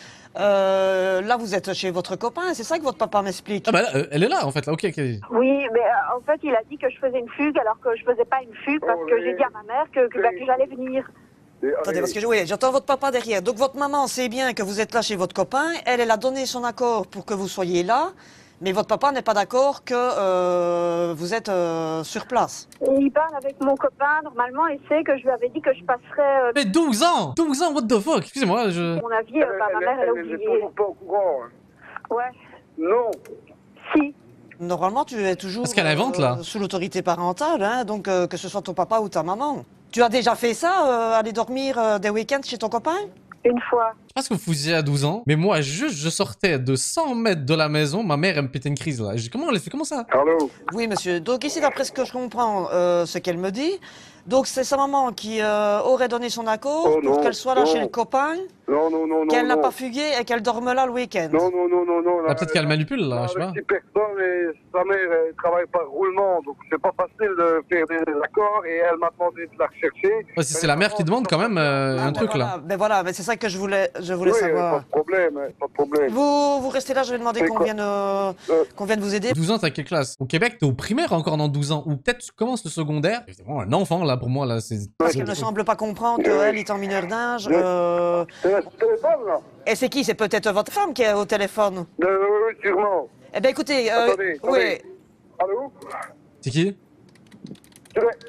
Euh, là, vous êtes chez votre copain, c'est ça que votre papa m'explique? Ah bah là, euh, elle est là, en fait, là, ok, ok. Oui, mais euh, en fait, il a dit que je faisais une fugue alors que je faisais pas une fugue parce que j'ai dit à ma mère que, que, bah, que j'allais venir. Attendez, parce que je- oui, j'entends votre papa derrière. Donc votre maman sait bien que vous êtes là chez votre copain. Elle, elle a donné son accord pour que vous soyez là. Mais votre papa n'est pas d'accord que euh, vous êtes euh, sur place. Et il parle avec mon copain, normalement, il sait que je lui avais dit que je passerais... Euh... Mais douze ans douze ans, what the fuck? Excusez-moi, je... À mon avis, euh, bah, ma mère, elle a oublié. Elle est toujours pas au courant. Hein. Ouais. Non. Si. Normalement, tu es toujours Parce qu'elle invente, là. euh, sous l'autorité parentale, hein, donc euh, que ce soit ton papa ou ta maman. Tu as déjà fait ça, euh, aller dormir euh, des week-ends chez ton copain? Une fois. Je sais pas ce que vous faisiez à douze ans, mais moi, juste, je sortais de cent mètres de la maison, ma mère, elle me pétait une crise, là. Je dis, comment elle fait, comment ça? Allô? Oui, monsieur. Donc ici, d'après ce que je comprends, euh, ce qu'elle me dit, donc c'est sa maman qui euh, aurait donné son accord Oh, pour non, qu'elle soit là non. chez le copain, Non, non, non, non. qu'elle n'a non. pas fugué et qu'elle dorme là le week-end. Non, non, non, non, non. Ah, peut-être qu'elle manipule, là, je sais pas. Avec personne et sa mère, elle travaille par roulement, donc c'est pas facile de faire des accords et elle m'a demandé de la rechercher. Ouais, si c'est la mère qui demande, quand même, euh, Ah, un ben truc, voilà, là. Ben voilà, mais c'est ça que je voulais, je voulais Oui, savoir. pas de problème, hein, pas de problème. Vous, vous restez là, je vais demander C'est qu'on quoi vienne, euh, qu'on vienne vous aider. douze ans, t'as quelle classe? Au Québec, t'es au primaire encore dans douze ans, ou peut-être tu commences le secondaire. C'est vraiment un enfant, là, pour moi, là. C'est... Parce qu'elle ne semble pas comprendre qu'elle est en mineur d'âge. Euh... C'est le téléphone, là? Et c'est qui? C'est peut-être votre femme qui est au téléphone. Euh, oui, sûrement. Eh bien, écoutez, euh, Attendez, oui. attendez. Allô? C'est qui? Je vais-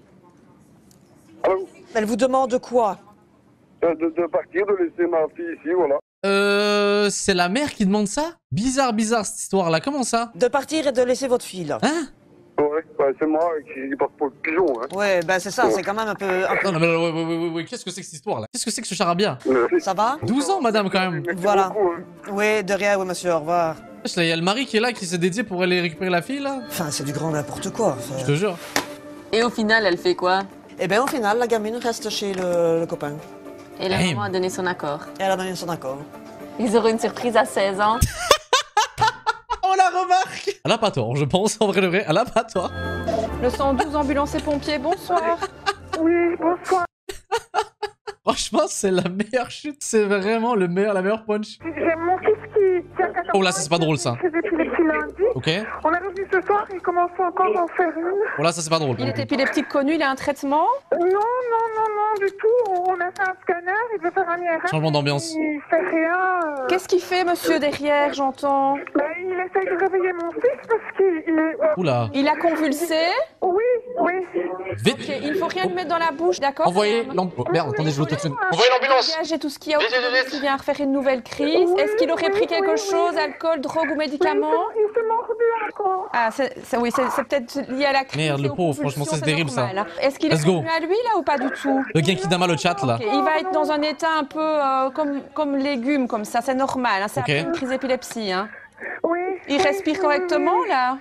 Allô? Elle vous demande quoi? De, de, de partir, de laisser ma fille ici, voilà. Euh... C'est la mère qui demande ça? Bizarre, bizarre, cette histoire-là. Comment ça? De partir et de laisser votre fille, là. Hein? Ouais, bah, c'est moi qui passe pour le pigeon, hein. Ouais, ben c'est ça, c'est quand même un peu... un peu- Non, non, mais ouais, ouais, ouais, ouais, ouais. Qu'est-ce que c'est que cette histoire-là? Qu'est-ce que c'est que ce charabia? Ça va? douze ans, madame, quand même. Voilà. Oui, de rien, oui, monsieur, au revoir. Il y a le mari qui est là, qui s'est dédié pour aller récupérer la fille, là. Enfin, c'est du grand n'importe quoi. Enfin... Je te jure. Et au final, elle fait quoi? Eh bien, au final, la gamine reste chez le, le copain. Et la Damn. maman a donné son accord. Elle a donné son accord. Ils auront une surprise à seize ans. On la remarque. Elle a pas tort, je pense, en vrai de vrai. Elle a pas tort. Le cent douze ambulance et pompiers, bonsoir. Oui, bonsoir. Franchement, c'est la meilleure chute. C'est vraiment le meilleur, la meilleure punch. J'ai mon fils qui, qui a quatorze Oh là, ça, c'est pas drôle, ça. ans, qui faisait épilepsie lundi. Ok. On est revenu ce soir et il commence encore à en faire une. Oh là, ça, c'est pas drôle. Il est épileptique connu, il a un traitement. Non, non, non, non, du tout. On a fait un scanner, il veut faire un I R M. Changement d'ambiance. Il fait rien. euh. Qu'est-ce qu'il fait, monsieur, derrière, j'entends? Bah, il essaye de réveiller mon fils parce qu'il il est... euh, Oula. Il a convulsé. Oui, oui. Vite. Ok, il faut rien lui mettre dans la bouche, d'accord? Envoyez l'ambulance. Oh, merde, attendez, je l'autotune. Envoyez l'ambulance. J'ai tout ce qu'il y a. Il vient refaire une nouvelle crise. Est-ce qu'il aurait pris quelque chose, alcool, drogue ou médicaments? Il s'est mordu encore. Ah, c'est, c'est- oui, c'est, c'est peut-être lié à la crise. Merde, le et aux pauvre, franchement, convulsions, ça, c'est terrible, ça. normal, hein. Est-ce qu'il est Let's go. revenu à lui, là, ou pas du tout? Le Genki Dama, le chat, là. Ok, il va être dans un état un peu euh, comme, comme légume, comme ça, c'est normal. Hein. C'est Ok. un peu une crise d'épilepsie. Hein. Oui. Il respire correctement, là?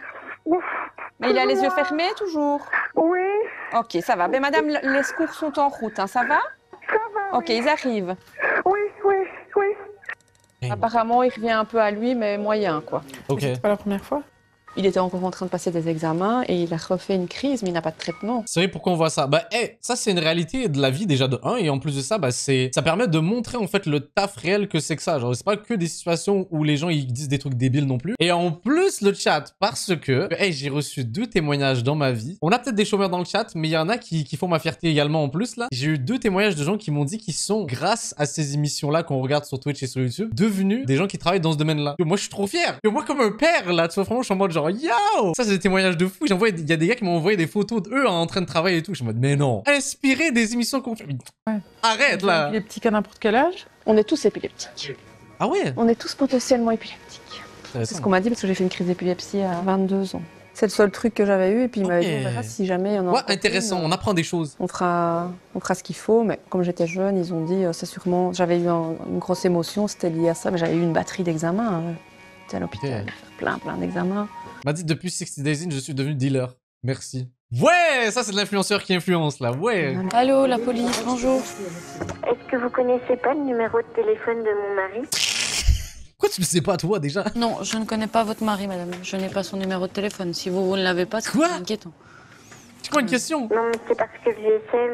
Mais il a les yeux fermés, toujours? Oui. Ok, ça va. Mais madame, les secours sont en route, hein. Ça va? Ça va. Ok, ils arrivent. Oui, oui, oui. Apparemment, il revient un peu à lui, mais moyen, quoi. Ok. C'est pas la première fois. Il était encore en train de passer des examens et il a refait une crise, mais il n'a pas de traitement. C'est vrai pourquoi on voit ça. Bah, hey, ça c'est une réalité de la vie déjà de un, et en plus de ça, bah c'est, ça permet de montrer en fait le taf réel que c'est que ça. Genre c'est pas que des situations où les gens ils disent des trucs débiles non plus. Et en plus le chat, parce que, hey, j'ai reçu deux témoignages dans ma vie. On a peut-être des chômeurs dans le chat, mais il y en a qui, qui font ma fierté également en plus là. J'ai eu deux témoignages de gens qui m'ont dit qu'ils sont, grâce à ces émissions-là qu'on regarde sur Twitch et sur YouTube, devenus des gens qui travaillent dans ce domaine-là. Moi je suis trop fier. Et moi comme un père là, tu vois, franchement je suis en mode genre yo. Ça c'est des témoignages de fou. J'envoie, il y a des gars qui m'ont envoyé des photos d'eux en train de travailler et tout. Je suis en mode mais non. Inspiré des émissions qu'on fait. Ouais. Arrête là. Épileptique à n'importe quel âge? On est tous épileptiques. Ah ouais? On est tous potentiellement épileptiques. C'est ce qu'on m'a dit parce que j'ai fait une crise d'épilepsie à vingt-deux ans. C'est le seul truc que j'avais eu et puis il m'avait dit on verra si jamais on en Ouais, intéressant, on apprend des choses. On fera, on fera ce qu'il faut, mais comme j'étais jeune, ils ont dit, euh, c'est sûrement, j'avais eu un- une grosse émotion, c'était lié à ça, mais j'avais eu une batterie d'examens. Hein. J'étais à l'hôpital, Ok. faire plein, plein d'examens. M'a dit depuis sixty days in, je suis devenu dealer. Merci. Ouais, ça c'est de l'influenceur qui influence là, ouais. Allô, la police, bonjour. Est-ce que vous connaissez pas le numéro de téléphone de mon mari? Pourquoi tu le sais pas toi déjà? Non, je ne connais pas votre mari, madame. Je n'ai pas son numéro de téléphone. Si vous, vous ne l'avez pas, c'est inquiétant. C'est quoi une question? Non, mais c'est parce que le G S M,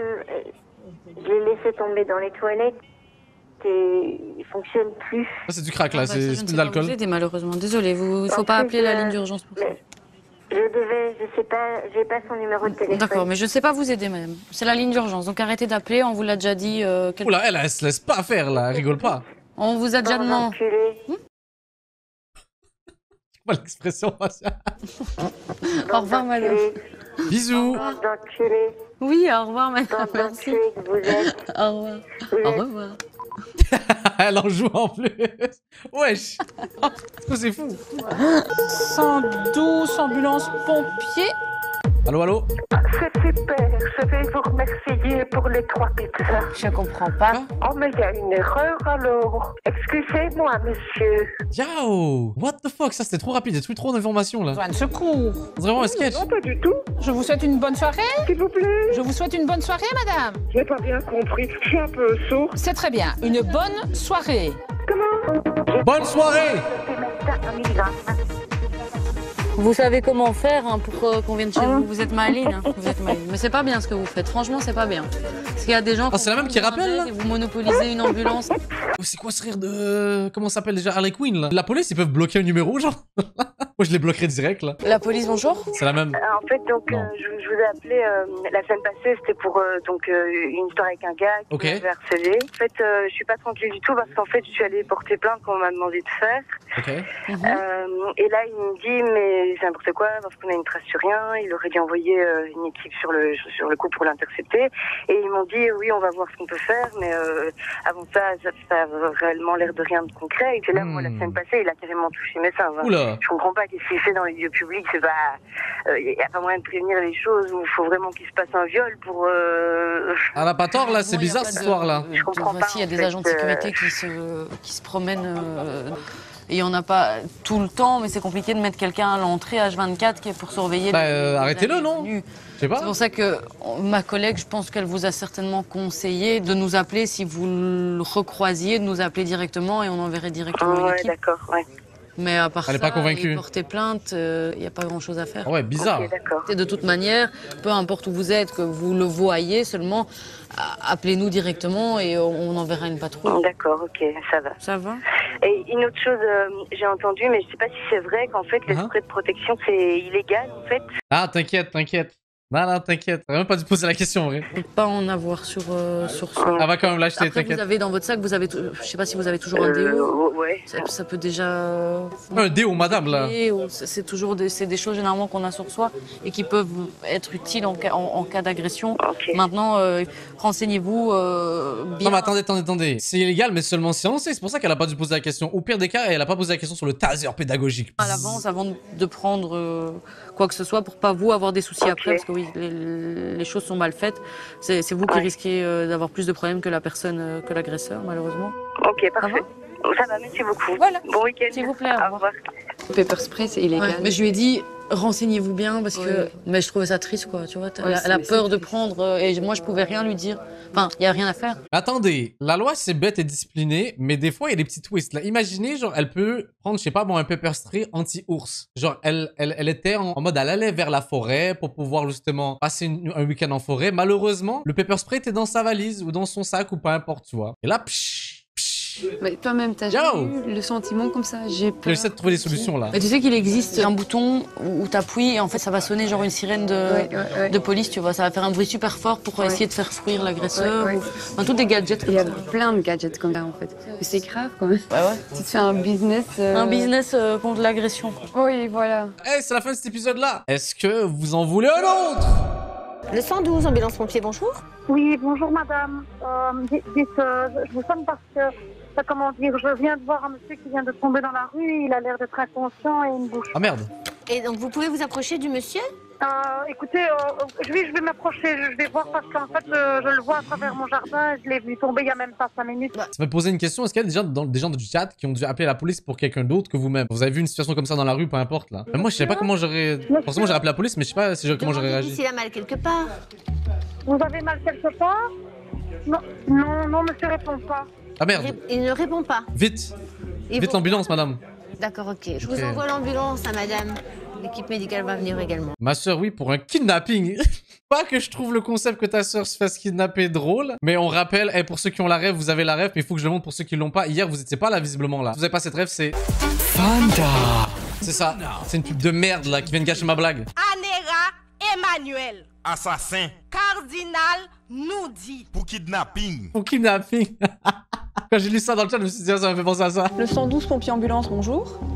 euh, je l'ai laissé tomber dans les toilettes et il fonctionne plus. Ça c'est du crack là, Ah bah, ça, c'est je c'est ne de sais pas l'alcool. vous aider, malheureusement. Désolé, vous, il faut En pas plus, appeler la euh, ligne d'urgence pour ça. Je devais, je sais pas, j'ai pas son numéro de téléphone. D'accord, mais je ne sais pas vous aider, madame. C'est la ligne d'urgence, donc arrêtez d'appeler. On vous l'a déjà dit. Euh, quelques- Oula, elle, elle se laisse pas faire là, elle rigole pas. On vous a déjà demandé. Comment pas l'expression faciale. Au revoir, madame. Bisous. Oui, au revoir, madame. Merci. Vous êtes. Au revoir. Au revoir. Elle en joue en plus. Wesh. C'est fou. cent douze, ambulance, pompiers. Allô, allô. C'est super. Je vais vous remercier pour les trois pizzas. Je comprends pas. Oh, mais il y a une erreur alors. Excusez-moi, monsieur. Yo. What the fuck, ça c'était trop rapide, il y a trop d'informations là. Besoin de secours. C'est vraiment un sketch. Non, pas du tout. Je vous souhaite une bonne soirée. S'il vous plaît. Je vous souhaite une bonne soirée, madame. J'ai pas bien compris. Je suis un peu sourd. C'est très bien. Une bonne soirée. Comment? Bonne soirée. Vous savez comment faire hein, pour euh, qu'on vienne chez vous. Vous êtes maline, hein. Vous êtes maline. Mais c'est pas bien ce que vous faites. Franchement, c'est pas bien. Parce qu'il y a des gens. Ah, c'est la même qui rappelle là. Et vous monopolisez une ambulance. C'est quoi ce rire de. Comment ça s'appelle déjà Harley Quinn là? La police, ils peuvent bloquer un numéro, genre. Moi, je les bloquerai direct là. La police, bonjour. C'est la même. Euh, en fait, donc, euh, je, je vous ai appelé euh, la semaine passée, c'était pour euh, donc euh, une histoire avec un gars qui okay. m'avait harcelé. En fait, euh, je suis pas tranquille du tout parce qu'en fait, je suis allée porter plainte qu'on m'a demandé de faire. Okay. Mm-hmm. euh, et là, il me dit, mais c'est n'importe quoi parce qu'on a une trace sur rien. Il aurait dû envoyer euh, une équipe sur le sur le coup pour l'intercepter. Et ils m'ont dit, oui, on va voir ce qu'on peut faire, mais euh, avant ça, ça, ça a réellement l'air de rien de concret. Et que là, mm. moi, la semaine passée, il a carrément touché mes seins. Hein. Je comprends pas qu'est-ce qu'il fait dans les lieux publics. C'est pas, il euh, y a pas moyen de prévenir les choses. Il faut vraiment qu'il se passe un viol pour. Euh... Ah, là, pas tort là. C'est bon, bizarre cette histoire là. Je comprends pas. Il y a des fait, agents de sécurité euh... qui se qui se promènent. Euh... Et il n'y en a pas tout le temps, mais c'est compliqué de mettre quelqu'un à l'entrée H vingt-quatre qui est pour surveiller. Bah, euh, arrêtez-le, non? Je sais pas. C'est pour ça que ma collègue, je pense qu'elle vous a certainement conseillé de nous appeler si vous le recroisiez, de nous appeler directement et on enverrait directement oh, une ouais, équipe. D'accord, ouais. Mais à part elle ça, pas convaincue. porter plainte, il euh, n'y a pas grand-chose à faire. Ouais, bizarre. Okay, et de toute manière, peu importe où vous êtes, que vous le voyez seulement, appelez-nous directement et on enverra une patrouille. D'accord, ok, ça va. Ça va. Et une autre chose, euh, j'ai entendu, mais je ne sais pas si c'est vrai, qu'en fait, les sprays de protection, c'est illégal, en fait. Ah, t'inquiète, t'inquiète. Non, non, t'inquiète. T'aurais même pas dû poser la question, en vrai. On peut pas en avoir sur euh, sur soi. Elle va quand même l'acheter, t'inquiète. Vous avez dans votre sac, vous avez, je sais pas si vous avez toujours un déo. Euh, ouais. Ça, ça peut déjà. Un déo, madame, là. C'est toujours des, c'est des choses généralement qu'on a sur soi et qui peuvent être utiles en cas, en, en cas d'agression. Okay. Maintenant, euh, renseignez-vous euh, bien. Non, mais attendez, attendez, attendez. C'est illégal, mais seulement si on sait. C'est pour ça qu'elle a pas dû poser la question. Au pire des cas, elle a pas posé la question sur le taser pédagogique. À l'avance, avant de prendre euh, quoi que ce soit, pour pas vous avoir des soucis okay. après, parce que oui, les, les choses sont mal faites. C'est vous qui ouais. risquez euh, d'avoir plus de problèmes que la personne, euh, que l'agresseur, malheureusement. Ok, parfait. Ça va, merci beaucoup. Voilà. Bon week-end. S'il vous plaît. Au revoir. Pepper spray, c'est illégal. Ouais, mais je lui ai dit, renseignez-vous bien parce que. Ouais. Mais je trouvais ça triste, quoi. Tu vois, ouais, elle, elle a peur de prendre. Euh, et moi, je pouvais rien lui dire. Enfin, il y a rien à faire. Attendez, la loi c'est bête et disciplinée, mais des fois il y a des petits twists. Là, imaginez, genre, elle peut prendre, je sais pas, bon, un pepper spray anti-ours. Genre, elle, elle, elle était en, en mode, elle allait vers la forêt pour pouvoir justement passer une, un week-end en forêt. Malheureusement, le pepper spray était dans sa valise ou dans son sac ou peu importe, tu vois. Et là, pshh. Mais toi-même, t'as eu le sentiment comme ça? J'ai peur. J'essaie de trouver des solutions là. Mais tu sais qu'il existe un bouton où t'appuies et en fait ça va sonner genre une sirène de, ouais, ouais, ouais. de police, tu vois. Ça va faire un bruit super fort pour ouais. essayer de faire fuir l'agresseur. Ouais, ouais. ou... enfin, tous des gadgets. Il y a plein de gadgets comme ça en fait. Mais c'est grave quand même. Ouais, ouais. Tu te fais un business. Euh... Un business euh, contre l'agression. Oui, voilà. Eh, hey, c'est la fin de cet épisode là. Est-ce que vous en voulez un autre? Le cent douze, ambulance pompier, bonjour. Oui, bonjour madame. Euh, dites, euh, je vous sonne parce que. Comment dire, je viens de voir un monsieur qui vient de tomber dans la rue, il a l'air d'être inconscient et une bouche. Ah merde. Et donc vous pouvez vous approcher du monsieur? euh, Écoutez, euh, oui, je vais m'approcher, je vais voir parce qu'en fait, je, je le vois à travers mon jardin, je l'ai vu tomber il y a même pas cinq minutes. Ça me posait une question, est-ce qu'il y a des gens, dans, des gens du chat qui ont dû appeler la police pour quelqu'un d'autre que vous-même? Vous avez vu une situation comme ça dans la rue, peu importe là. Mais moi je sais pas comment j'aurais... Forcément j'aurais appelé la police, mais je sais pas si comment j'aurais réagi. S'il a mal quelque part. Vous avez mal quelque part? Non, non, non, monsieur répond pas. Ah merde. Il ne répond pas. Vite. Il Vite l'ambulance, madame. D'accord, ok. Je okay. vous envoie l'ambulance, hein, madame. L'équipe médicale va venir également. Ma soeur, oui, pour un kidnapping. Pas que je trouve le concept que ta soeur se fasse kidnapper drôle, mais on rappelle, hey, pour ceux qui ont la rêve, vous avez la rêve, mais il faut que je le montre pour ceux qui l'ont pas. Hier, vous étiez pas là, visiblement, là. Vous avez pas cette rêve, c'est... Fanta. C'est ça. C'est une pub de merde, là, qui vient de gâcher ma blague. Anera Emmanuel. Assassin. Cardinal nous dit. Pour kidnapping. Pour kidnapping. Quand j'ai lu ça dans le chat, je me suis dit, ça me fait penser à ça. Le cent douze pompier ambulance, bonjour.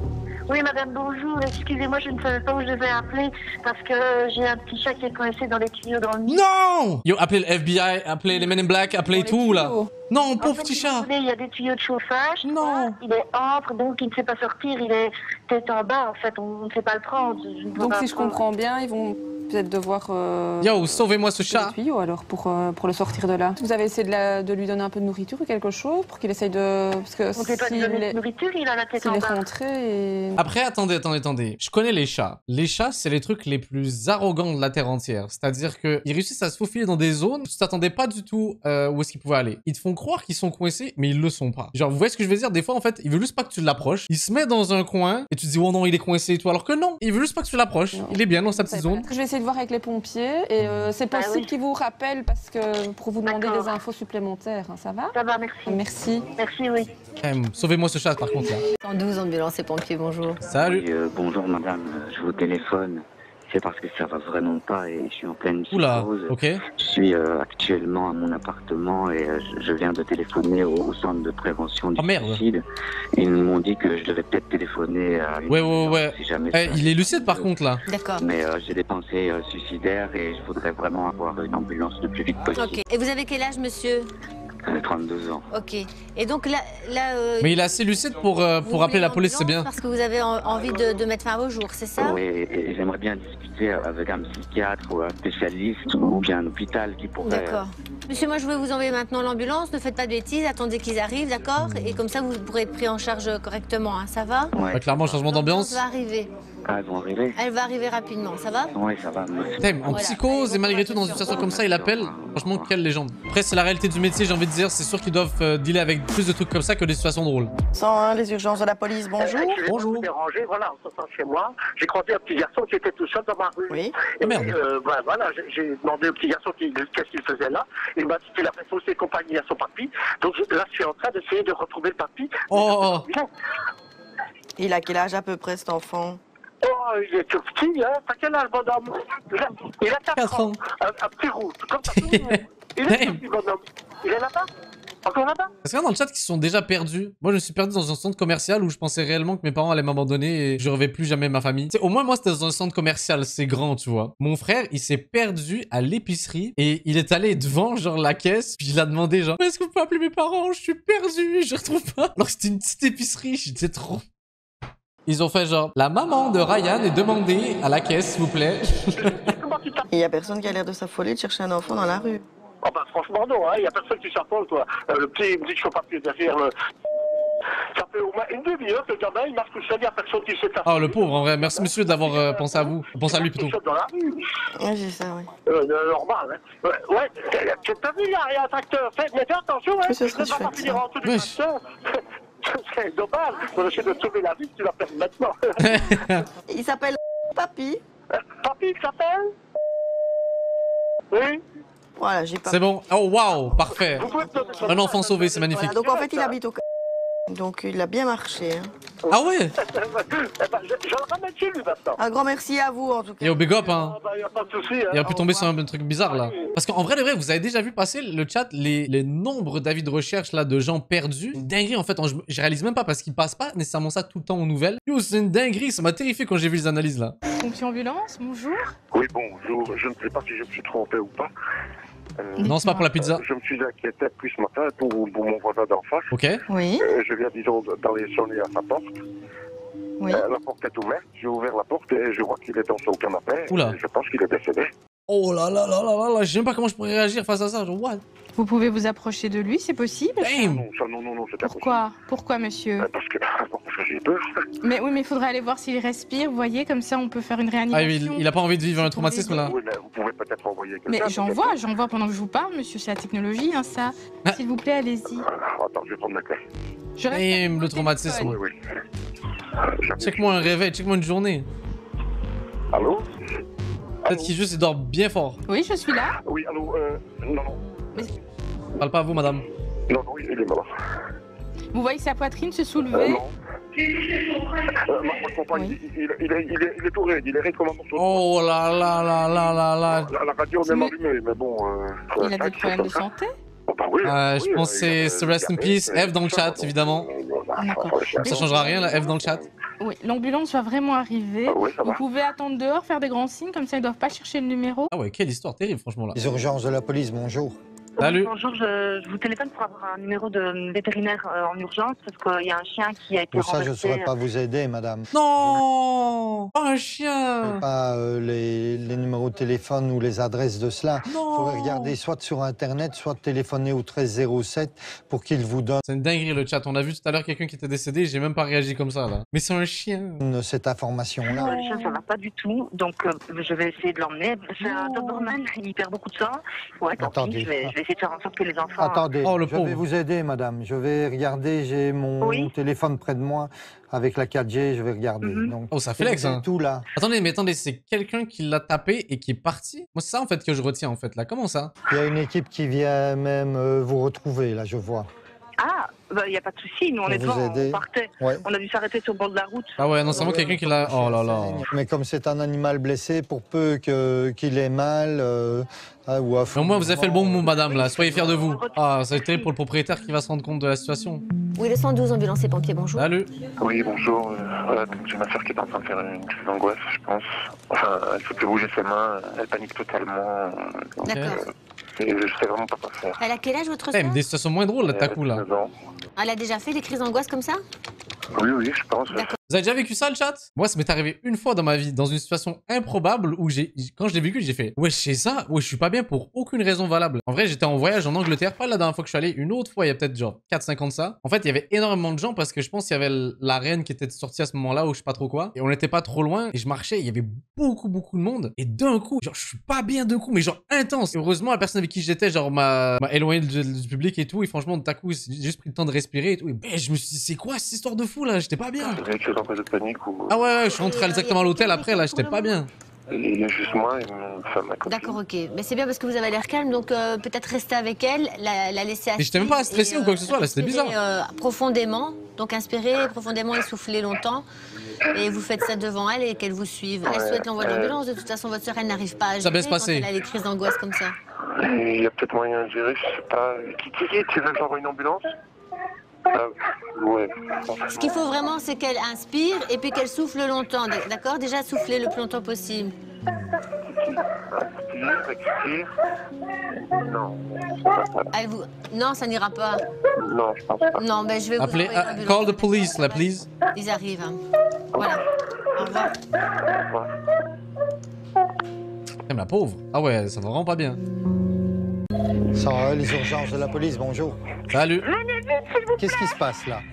Oui, madame, bonjour. Excusez-moi, je ne savais pas où je devais appeler parce que j'ai un petit chat qui est coincé dans les tuyaux dans le nid. Non! Yo, appelez le F B I, appelez les Men in Black, appelez tout, là. Non, pauvre petit chat. Il y a des tuyaux de chauffage. Non. Il est ancre, donc il ne sait pas sortir. Il est tête en bas, en fait. On ne sait pas le prendre. Donc, si je comprends bien, ils vont peut-être devoir... Euh, Yo, sauvez-moi ce chat. Les tuyaux, alors, pour, euh, pour le sortir de là. Vous avez essayé de, la, de lui donner un peu de nourriture ou quelque chose pour qu'il essaye de... Parce que on ne peut pas lui donner de nourriture, il a la tête en bas. Il est rentré et... Après, attendez, attendez, attendez. Je connais les chats. Les chats, c'est les trucs les plus arrogants de la Terre entière. C'est-à-dire qu'ils réussissent à se faufiler dans des zones où tu t'attendais pas du tout euh, où est-ce qu'ils pouvaient aller. Ils te font croire qu'ils sont coincés, mais ils le sont pas. Genre, vous voyez ce que je veux dire? Des fois, en fait, il veut juste pas que tu l'approches. Il se met dans un coin et tu te dis, oh non, il est coincé et tout. Alors que non, il veut juste pas que tu l'approches. Il est bien dans sa petite zone. Je vais essayer de voir avec les pompiers et euh, c'est possible ah, oui. qu'ils vous rappellent parce que pour vous demander des infos supplémentaires. Hein, ça va? Ça va, merci. Merci. Merci, oui. Eh, sauvez-moi ce chat, par contre, là. cent douze, ambulance et pompiers, bonjour. Salut. Oui, euh, bonjour, madame. Je vous téléphone. C'est parce que ça va vraiment pas et je suis en pleine psychose. Oula, ok. Je suis euh, actuellement à mon appartement et euh, je viens de téléphoner au, au centre de prévention du oh, suicide. Ils m'ont dit que je devais peut-être téléphoner à une Ouais, ouais, ouais. Si jamais eh, il est lucide par contre là. D'accord. Mais euh, j'ai des pensées euh, suicidaires et je voudrais vraiment avoir une ambulance le plus vite possible. Ok. Et vous avez quel âge, monsieur? J'ai trente-deux ans. Ok. Et donc là... là euh, mais il est assez lucide pour, euh, pour appeler la police, c'est bien. Parce que vous avez en, envie de, de mettre fin à vos jours, c'est ça? Oui, et, et j'aimerais bien discuter avec un psychiatre ou un spécialiste ou bien un hôpital qui pourrait... D'accord. Monsieur, moi je vais vous envoyer maintenant l'ambulance, ne faites pas de bêtises, attendez qu'ils arrivent, d'accord? Et comme ça vous pourrez être pris en charge correctement, hein, ça va? Ouais. Bah, clairement, changement d'ambiance. Elle va arriver. Ah, elles vont arriver? Elle va arriver rapidement, ça va? Oui, ça va. Damn, en voilà. psychose et malgré tout dans une situation comme ça, il appelle. Franchement, quelle légende. Après, c'est la réalité du métier, j'ai envie de dire. C'est sûr qu'ils doivent euh, dealer avec plus de trucs comme ça que des situations drôles. cent un, les urgences de la police, bonjour. Euh, bonjour. Dérangé, voilà, en sortant chez moi, j'ai croisé un petit garçon qui était tout seul dans ma rue. Oui. Et oh, merde. Euh, bah, voilà, j'ai demandé au petit garçon qu'est-ce qu'il faisait là. Il m'a dit qu'il avait faussé compagnie à son papy. Donc là, je suis en train d'essayer de retrouver le papy. Oh. Il a quel âge à peu près cet enfant? Oh, il est tout petit, hein. T'as quel âge, bonhomme? Il a quatre ans. Un, un petit roux, comme ça. Il est tout petit, bonhomme. Il est là-bas? Encore là-bas? Parce qu'il y en a dans le chat qui se sont déjà perdus. Moi, je me suis perdu dans un centre commercial où je pensais réellement que mes parents allaient m'abandonner et je reverrais plus jamais ma famille. T'sais, au moins, moi, c'était dans un centre commercial, c'est grand, tu vois. Mon frère, il s'est perdu à l'épicerie et il est allé devant, genre, la caisse, puis il a demandé, genre, est-ce que vous pouvez appeler mes parents? Je suis perdu, je retrouve pas. Alors que c'était une petite épicerie, j'étais trop... Ils ont fait genre, la maman de Ryan est demandée à la caisse, s'il vous plaît. Il y a personne qui a l'air de s'affoler de chercher un enfant dans la rue. Oh bah franchement non, il hein, y a personne qui s'affole quoi. Euh, le petit me dit que je peux pas plus derrière le... Ça fait au moins une demi-heure que le gamin il marche tout seul, il y a personne qui s'est affolé. Oh le pauvre en vrai, merci monsieur d'avoir euh, pensé à vous. Pensez à lui plutôt. Dans la rue. Ouais, j'ai ça, oui. Euh, normal, hein. Ouais, ouais, tu t'as vu, il y a un tracteur. Fais, mais fais attention, hein. Ce serait tu vas pas chouette, finir en dessous du tracteur. C'est dommage, on essaie de sauver la vie, tu la perds maintenant. Il s'appelle Papy. Euh, Papy, il s'appelle? Oui. Voilà, j'ai pas... C'est bon. Oh waouh, parfait. Un enfant sauvé, c'est magnifique. Voilà, donc en fait, il habite au... Donc il a bien marché. Hein. Ah ouais. Je le ramène chez lui maintenant. Un grand merci à vous en tout cas. Et au big up hein. Ah bah, y a pas de souci, hein. Il a pu tomber sur un truc bizarre là. Parce qu'en vrai de vrai, vous avez déjà vu passer le chat, les, les nombres d'avis de recherche là de gens perdus. Une dinguerie en fait, je, je réalise même pas parce qu'ils passent pas nécessairement ça tout le temps aux nouvelles. Yo, c'est une dinguerie, ça m'a terrifié quand j'ai vu les analyses là. Fonction ambulance, bonjour. Oui, bonjour, je ne sais pas si je me suis trompé ou pas. Euh, non, c'est pas pour la pizza. Je me suis inquiété plus ce matin pour, pour mon voisin d'en face. Ok. Oui. Euh, je viens, disons, d'aller sonner à sa porte. Oui. Euh, la porte est ouverte. J'ai ouvert la porte et je vois qu'il est dans son canapé. Oula. Je pense qu'il est décédé. Oh là là là là là là, je sais même pas comment je pourrais réagir face à ça. Genre, what? Vous pouvez vous approcher de lui, c'est possible? Damn. Non, ça, non, non, non, c'est impossible. Pourquoi? Pourquoi, monsieur? euh, Parce que, parce que j'ai peur. Mais oui, mais il faudrait aller voir s'il respire, vous voyez, comme ça on peut faire une réanimation. Ah, il, il a pas envie de vivre un traumatisme là. Oui, mais vous pouvez peut-être envoyer quelqu'un. Mais j'en vois, j'en vois pendant que je vous parle, monsieur, c'est la technologie, hein, ça. Ah. S'il vous plaît, allez-y. Ah, attends, je vais prendre ma clé. Je Damn, le traumatisme. Oui, oui. Euh, check-moi un réveil, check-moi une journée. Allô? Peut-être qu'il juste il dort bien fort. Oui, je suis là. Oui, allô, euh, non, non. Mais... Parle pas à vous, madame. Non, non, il est mort. Vous voyez sa poitrine se soulever? euh, Non. Euh, ma, ma compagne, oui. il, il, il, est, il, est, il est tout raide, il est raide comme un morceau. Oh là là là là là là. La, la radio est même allumée, mais bon... Euh, il a des problèmes de santé? Oh, bah oui, euh, oui, je pense que c'est Rest in Peace, F dans le chat, évidemment. Ça changera rien, la F dans le chat. Oui, l'ambulance va vraiment arriver. Ah oui, ça Vous va. pouvez attendre dehors, faire des grands signes, comme ça ils doivent pas chercher le numéro. Ah ouais, quelle histoire terrible, franchement, là. Les urgences de la police, bonjour. Salut. Bonjour, je, je vous téléphone pour avoir un numéro de vétérinaire euh, en urgence parce qu'il y a un chien qui a été Pour ça, je ne renversé. saurais pas vous aider, madame. Non, pas un chien. Je n'ai pas euh, les, les numéros de téléphone ou les adresses de cela. Il Non. faudrait regarder soit sur Internet, soit téléphoner au treize zéro sept pour qu'il vous donne C'est une dinguerie, le chat. On a vu tout à l'heure quelqu'un qui était décédé, j'ai même pas réagi comme ça, là. Mais c'est un chien. cette information-là. Le chien, ça va pas du tout, donc euh, je vais essayer de l'emmener. C'est un Doberman, il perd beaucoup de sang. Ouais, tant Attendez. pis, je vais, je vais essayer de faire en sorte que les enfants... Attendez, Oh, le je pauvre. vais vous aider, madame. Je vais regarder, j'ai mon Oui. téléphone près de moi avec la quatre G, je vais regarder. Mhm. Donc, Oh, ça flex, vous avez hein. tout là. Attendez, mais attendez, c'est quelqu'un qui l'a tapé et qui est parti? Moi, c'est ça, en fait, que je retiens, en fait, là. Comment ça? Il y a une équipe qui vient même euh, vous retrouver, là, je vois. Ah, il bah, n'y a pas de souci, nous on Pour est vous devant, aider. on partait. Ouais. On a dû s'arrêter sur le bord de la route. Ah ouais, non, c'est vraiment quelqu'un qui l'a... Oh là là. Mais comme c'est un animal blessé, pour peu que- qu'il ait mal, euh, ah, ou à Mais au moins, vous avez fait le bon mot, madame, là. Soyez fiers de vous. Ah, ça a été pour le propriétaire qui va se rendre compte de la situation. Oui, le cent douze, ambulance et pompiers, bonjour. Salut. Oui, bonjour. Euh, voilà, donc j'ai ma soeur qui est en train de faire une crise d'angoisse, je pense. Enfin, elle ne peut plus bouger ses mains, elle panique totalement. Donc, D'accord. euh, et je sais vraiment pas quoi faire. Elle a quel âge, votre Eh, soeur mais des situations moins drôles, là, de coup, là. Elle a déjà fait des crises d'angoisse comme ça? Oui, oui, je pense. Vous avez déjà vécu ça, le chat? Moi, ça m'est arrivé une fois dans ma vie, dans une situation improbable où j'ai, quand je l'ai vécu, j'ai fait, ouais, c'est ça, ouais, je suis pas bien pour aucune raison valable. En vrai, j'étais en voyage en Angleterre, pas la dernière fois que je suis allé, une autre fois, il y a peut-être genre quatre cinq ans de ça. En fait, il y avait énormément de gens parce que je pense qu'il y avait la reine qui était sortie à ce moment-là ou je sais pas trop quoi. Et on n'était pas trop loin et je marchais, il y avait beaucoup, beaucoup de monde. Et d'un coup, genre, je suis pas bien d'un coup, mais genre intense. Et heureusement, la personne avec qui j'étais, genre, m'a, m'a éloigné du, du public et tout. Et franchement, d'un coup, j'ai juste pris le temps de respirer et tout. Et ben, je me suis dit, c'est quoi cette histoire de fou là? J'étais pas bien. Vous avez quelque chose en phase de panique ou... Ah ouais, ouais, je suis rentré directement à l'hôtel après, là, j'étais pas bien. Il y a juste moi et mon femme à côté. D'accord, ok. Mais c'est bien parce que vous avez l'air calme, donc euh, peut-être rester avec elle, la, la laisser assise. Mais j'étais même pas stressé et, ou quoi que ce soit, là, c'était respirer, bizarre. euh, profondément, donc inspirez profondément et soufflez longtemps. Et vous faites ça devant elle et qu'elle vous suive. Elle Ouais, souhaite l'envoi euh, d'ambulance, de toute façon, votre soeur, elle n'arrive pas à gérer Ça baisse quand passer. elle a des crises d'angoisse comme ça. Il y a peut-être moyen de gérer, je sais pas. Qui, qui, qui tu veux que j'envoie une ambulance? Ah, ouais. Ce qu'il faut vraiment, c'est qu'elle inspire et puis qu'elle souffle longtemps, d'accord? Déjà, soufflez le plus longtemps possible. Expire, expire. Non. Elle vous... Non, ça n'ira pas. Non, je pense pas. Non, ben je vais vous Appelez, envoyer ah, l'ambulance. call the police, là, please. Ils arrivent. hein. Voilà. Au revoir. Eh, la pauvre. Ah ouais, ça va vraiment pas bien. Ça, euh, les urgences de la police, bonjour. Salut. Venez vite, s'il vous plaît. Qu'est-ce qui se passe là?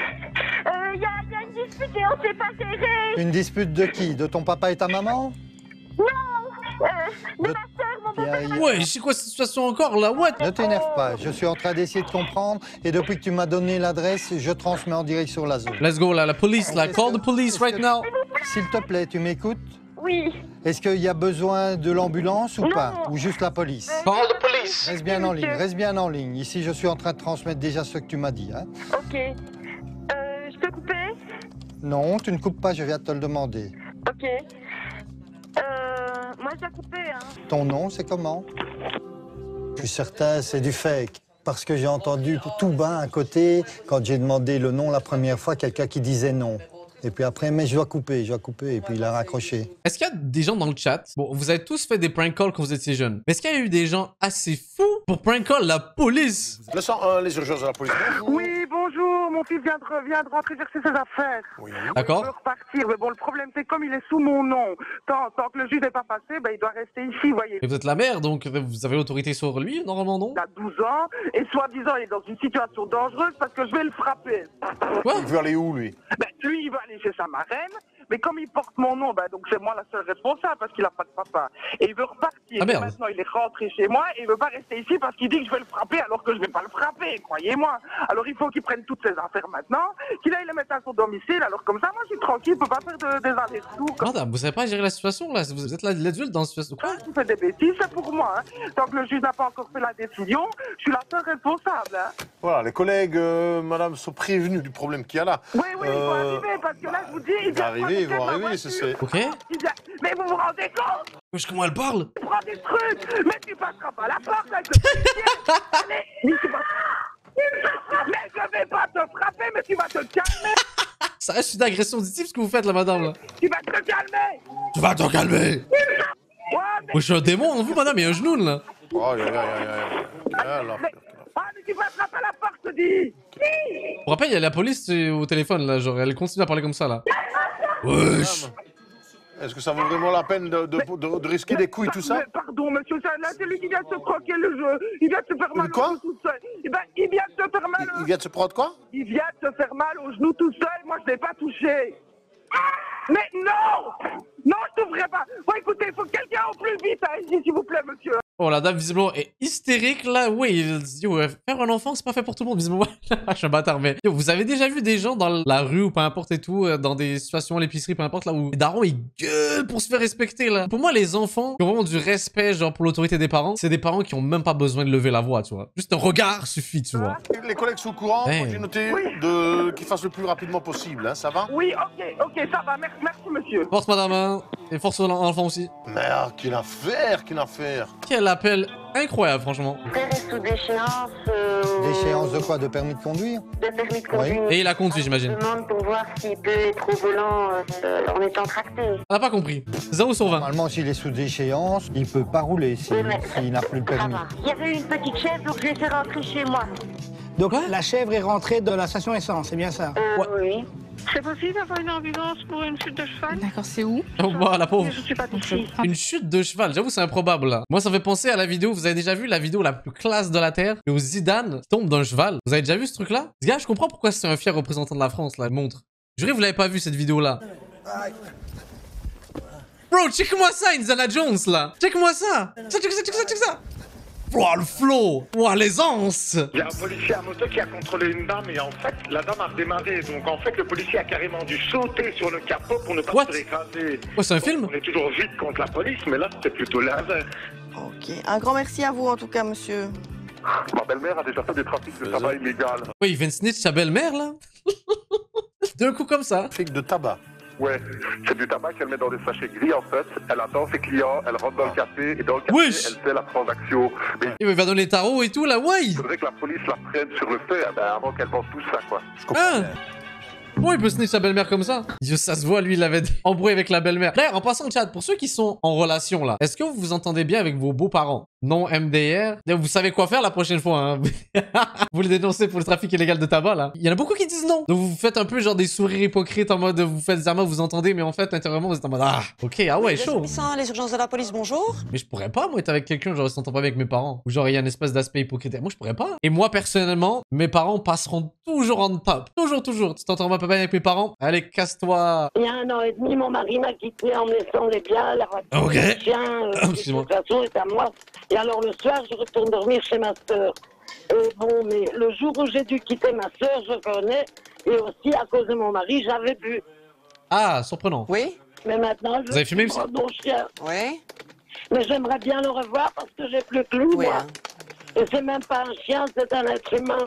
Il y, a y a une dispute et on ne sait pas gérer. Une dispute de qui? De ton papa et ta maman? Non euh, De ma soeur, mon papa. Il y a- Ouais, c'est quoi cette situation encore là? What? Ne t'énerve pas, je suis en train d'essayer de comprendre et depuis que tu m'as donné l'adresse, je transmets en direct sur la zone. Let's go là, la police là. Call the police right now. S'il te plaît, tu m'écoutes? Oui. Est-ce qu'il y a besoin de l'ambulance ou Non. pas? Ou juste la police? Call the police. Reste bien en ligne, reste bien en ligne. Ici, je suis en train de transmettre déjà ce que tu m'as dit. Hein? Ok. Euh, je peux couper? Non, tu ne coupes pas, je viens de te le demander. Ok. Euh, moi, je dois couper, hein. Ton nom, c'est comment? Je suis certain, c'est du fake. Parce que j'ai entendu tout bas à côté, quand j'ai demandé le nom la première fois, quelqu'un qui disait non. Et puis après, mais je dois couper, je dois couper, et puis il a raccroché. Est-ce qu'il y a des gens dans le chat? Bon, vous avez tous fait des prank calls quand vous étiez jeunes. Mais est-ce qu'il y a eu des gens assez fous pour prank call la police? Le cent un, les urgences de la police. Oui, bonjour, mon fils vient de, vient de rentrer chercher ses affaires. Oui. D'accord. Il veut repartir, mais bon, le problème, c'est comme il est sous mon nom, tant, tant que le juge n'est pas passé, ben, il doit rester ici, vous voyez. Et vous êtes la mère, donc vous avez l'autorité sur lui, normalement, non? Il a douze ans, et soi-disant, il est dans une situation dangereuse parce que je vais le frapper. Quoi? Il veut aller où, lui? Ben, lui, il va aller chez sa marraine, mais comme il porte mon nom, ben, donc c'est moi la seule responsable parce qu'il n'a pas de papa. Et il veut repartir. Ah, merde. Et maintenant, il est rentré chez moi et il veut pas rester ici parce qu'il dit que je vais le frapper alors que je vais pas le frapper, croyez-moi. Alors il faut qu'il prenne toutes ses affaires maintenant, qu'il aille les mettre à son domicile, alors comme ça, moi, je suis tranquille, il peut pas faire de, des allers-retours. comme- Madame, vous savez pas gérer la situation là? Vous êtes l'adulte dans la situation. Quoi? Tu fais des bêtises, c'est pour moi. Hein. Tant que le juge n'a pas encore fait la décision, je suis la seule responsable. Hein. Voilà, les collègues, euh, madame, sont prévenus du problème qu'il y a là. Oui, oui, ils vont Euh, arriver parce que là, je vous dis, il Ils vont vient arriver, ils prendre vont ma arriver, voiture. c'est... c'est- Ok. Il vient- Mais vous vous rendez compte? Wesh, comment elle parle? Tu prends des trucs, mais tu passeras pas la porte avec le policier. Allez, dis tu vas... Mais je vais pas te frapper, mais tu vas te calmer. Ça reste une agression auditive ce que vous faites là, madame là. Tu vas te calmer. Tu vas te calmer. Ouais, mais... Oh, je suis un démon en vous, madame, il y a un genou là. Oh, aïe, aïe, aïe, aïe, aïe. Alors. Ah, mais tu vas attraper la porte, je te dis. Pour rappel, il y a la police au téléphone là, genre elle continue à parler comme ça là. Wesh. Est-ce que ça vaut vraiment la peine de, de, de, de risquer des couilles, tout ça? Mais pardon, monsieur, ça, là, c'est lui qui vient de se croquer le jeu. Il vient de se faire mal quoi? au genou tout seul. Eh ben, il vient de se faire mal au... Il vient de se prendre quoi? Il vient de se faire mal au genou tout seul. Moi, je l'ai pas touché. Mais non! Non, je t'ouvrirai pas. Bon, écoutez, il faut que quelqu'un au plus vite, hein, ici, s'il vous plaît, monsieur. Oh, la dame, visiblement, est hystérique, là. Oui, yo, faire un enfant, c'est pas fait pour tout le monde, visiblement. Je suis un bâtard, mais... Yo, vous avez déjà vu des gens dans la rue ou peu importe et tout, dans des situations à l'épicerie, peu importe, là, où les darons, ils gueulent pour se faire respecter, là. Pour moi, les enfants qui ont vraiment du respect, genre, pour l'autorité des parents, c'est des parents qui ont même pas besoin de lever la voix, tu vois. Juste un regard suffit, tu vois. Les collègues sont au courant, hey. J'ai noté oui. de... qu'ils fassent le plus rapidement possible, hein, ça va? Oui, ok, ok, ça va, merci, merci monsieur. Force, madame, hein. Et force à l'enfant aussi. Merde, quelle affaire, quelle affaire. Quel appel incroyable, franchement. Père est sous déchéance. Euh, Déchéance de quoi? De permis de conduire? De permis de conduire. Oui. Et il a conduit, j'imagine. Je demande pour voir s'il peut être au volant euh, en étant tracté. On n'a pas compris. zéro sur vingt. Normalement, s'il est sous déchéance, il peut pas rouler s'il Oui, mais... s'il n'a plus le permis. Il y avait une petite chèvre, donc je l'ai fait rentrer chez moi. Donc ouais. La chèvre est rentrée de la station essence, c'est bien ça? Euh, ouais. Oui. C'est possible d'avoir une ambulance pour une chute de cheval? D'accord, c'est où? Oh, bah, la pauvre. Je suis pas d'ici. Une chute de cheval, j'avoue, c'est improbable, là. Moi, ça me fait penser à la vidéo, vous avez déjà vu la vidéo la plus classe de la Terre, où Zidane tombe d'un cheval. Vous avez déjà vu ce truc-là? Ce gars, je comprends pourquoi c'est un fier représentant de la France, là, montre. Jurez, vous l'avez pas vu, cette vidéo-là. Bro, check-moi ça, Indiana Jones, là. Check-moi ça. Check ça, check ça, check ça. Wow, le flow! Wow, l'aisance! Il y a un policier à moto qui a contrôlé une dame et en fait, la dame a redémarré. Donc en fait, le policier a carrément dû sauter sur le capot pour ne pas What? se écraser. Oh, c'est un film? On est toujours vite contre la police, mais là, c'était plutôt l'inverse. Ok. Un grand merci à vous, en tout cas, monsieur. Ma belle-mère a déjà fait des trafics de tabac illégal. Oui, il vient de snitch sa belle-mère, là? D'un coup comme ça. Trafic de tabac. Ouais, c'est du tabac qu'elle met dans des sachets gris en fait. Elle attend ses clients, elle rentre dans le café et dans le café, Wesh. elle fait la transaction. Mais il va donner les tarots et tout là, ouais. il faudrait que la police la prenne sur le fait ben, avant qu'elle vende tout ça quoi. Je comprends. Ah. Pourquoi il peut snitch sa belle-mère comme ça? Yo, ça se voit, lui, il avait embrouillé avec la belle-mère. D'ailleurs, en passant au chat, pour ceux qui sont en relation là, est-ce que vous vous entendez bien avec vos beaux-parents? Non M D R. Vous savez quoi faire la prochaine fois, hein? Vous les dénoncez pour le trafic illégal de tabac, là. Il y en a beaucoup qui disent non. Donc vous faites un peu genre des sourires hypocrites en mode vous faites zama, vous entendez, mais en fait, intérieurement, vous êtes en mode ah, ok, ah ouais, chaud. Les urgences de la police, bonjour. Mais je pourrais pas, moi, être avec quelqu'un, genre, je s'entends pas avec mes parents. Ou genre, il y a une espèce d'aspect hypocrite. Moi, je pourrais pas. Et moi, personnellement, mes parents passeront toujours en top. Toujours, toujours. Tu t'entends pas bien avec mes parents? Allez, casse-toi. Il y a un an et demi, mon mari m'a quitté en me laissant les biens, la voiture, Ok. le chien, euh, Oh, de excuse-moi. toute façon, c'est à moi. Et alors le soir, je retourne dormir chez ma sœur. Et bon, mais le jour où j'ai dû quitter ma sœur, je connais, et aussi à cause de mon mari, j'avais bu. Ah, surprenant. Oui. Mais maintenant, je Vous avez fumé aussi? prends mon chien. Oui. Mais j'aimerais bien le revoir parce que j'ai plus que lui, Oui, moi. hein. Et c'est même pas un chien, c'est un être humain.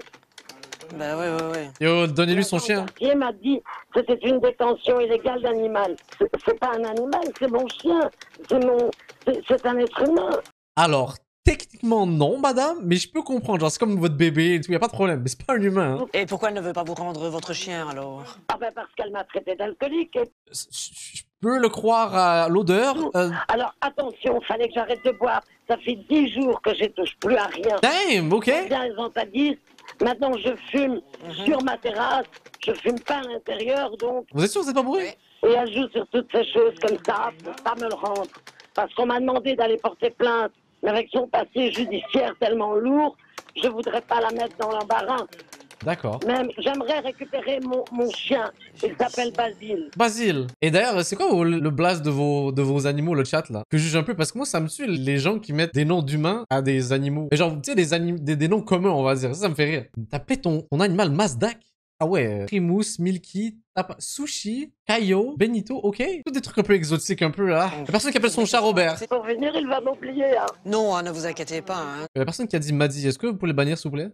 Ben oui, oui, oui. Yo, donnez-lui son chien. Il m'a dit que c'était une détention illégale d'animal. C'est- C'est pas un animal, c'est mon chien. C'est mon... c'est- c'est un être humain. Alors, techniquement, non, madame, mais je peux comprendre. Genre, c'est comme votre bébé et tout, y a pas de problème. Mais c'est pas un humain. Hein. Et pourquoi elle ne veut pas vous rendre votre chien, alors? Ah ben parce qu'elle m'a traité d'alcoolique. Et... Je peux le croire à l'odeur. Euh... Alors attention, fallait que j'arrête de boire. Ça fait dix jours que je touche plus à rien. Damn, ok. Bien les antadistes. Maintenant je fume Mhm. sur ma terrasse. Je fume pas à l'intérieur, donc. Vous êtes sûr que vous êtes pas bourré? Et elle joue sur toutes ces choses comme ça pour pas me le rendre. Parce qu'on m'a demandé d'aller porter plainte. Mais avec son passé judiciaire tellement lourd, je voudrais pas la mettre dans l'embarras. D'accord. Même, j'aimerais récupérer mon, mon chien. Il s'appelle Basile. Basile. Et d'ailleurs, c'est quoi vos- le blast de vos, de vos animaux, le chat, là? Que je juge un peu, parce que moi, ça me tue les gens qui mettent des noms d'humains à des animaux. Et genre, tu sais, des, anim- des, des noms communs, on va dire. Ça, ça me fait rire. T'appelles ton, ton animal Mazdak? Ah ouais. Primus, Milky, Tapa- Sushi, Kaio, Benito, ok. Tous des trucs un peu exotiques, un peu, là. La personne qui appelle son chat Robert. Pour venir, il va m'oublier. Hein. Non, hein, ne vous inquiétez pas. Hein. La personne qui a dit Madi, est-ce que vous pouvez le bannir, s'il vous plaît?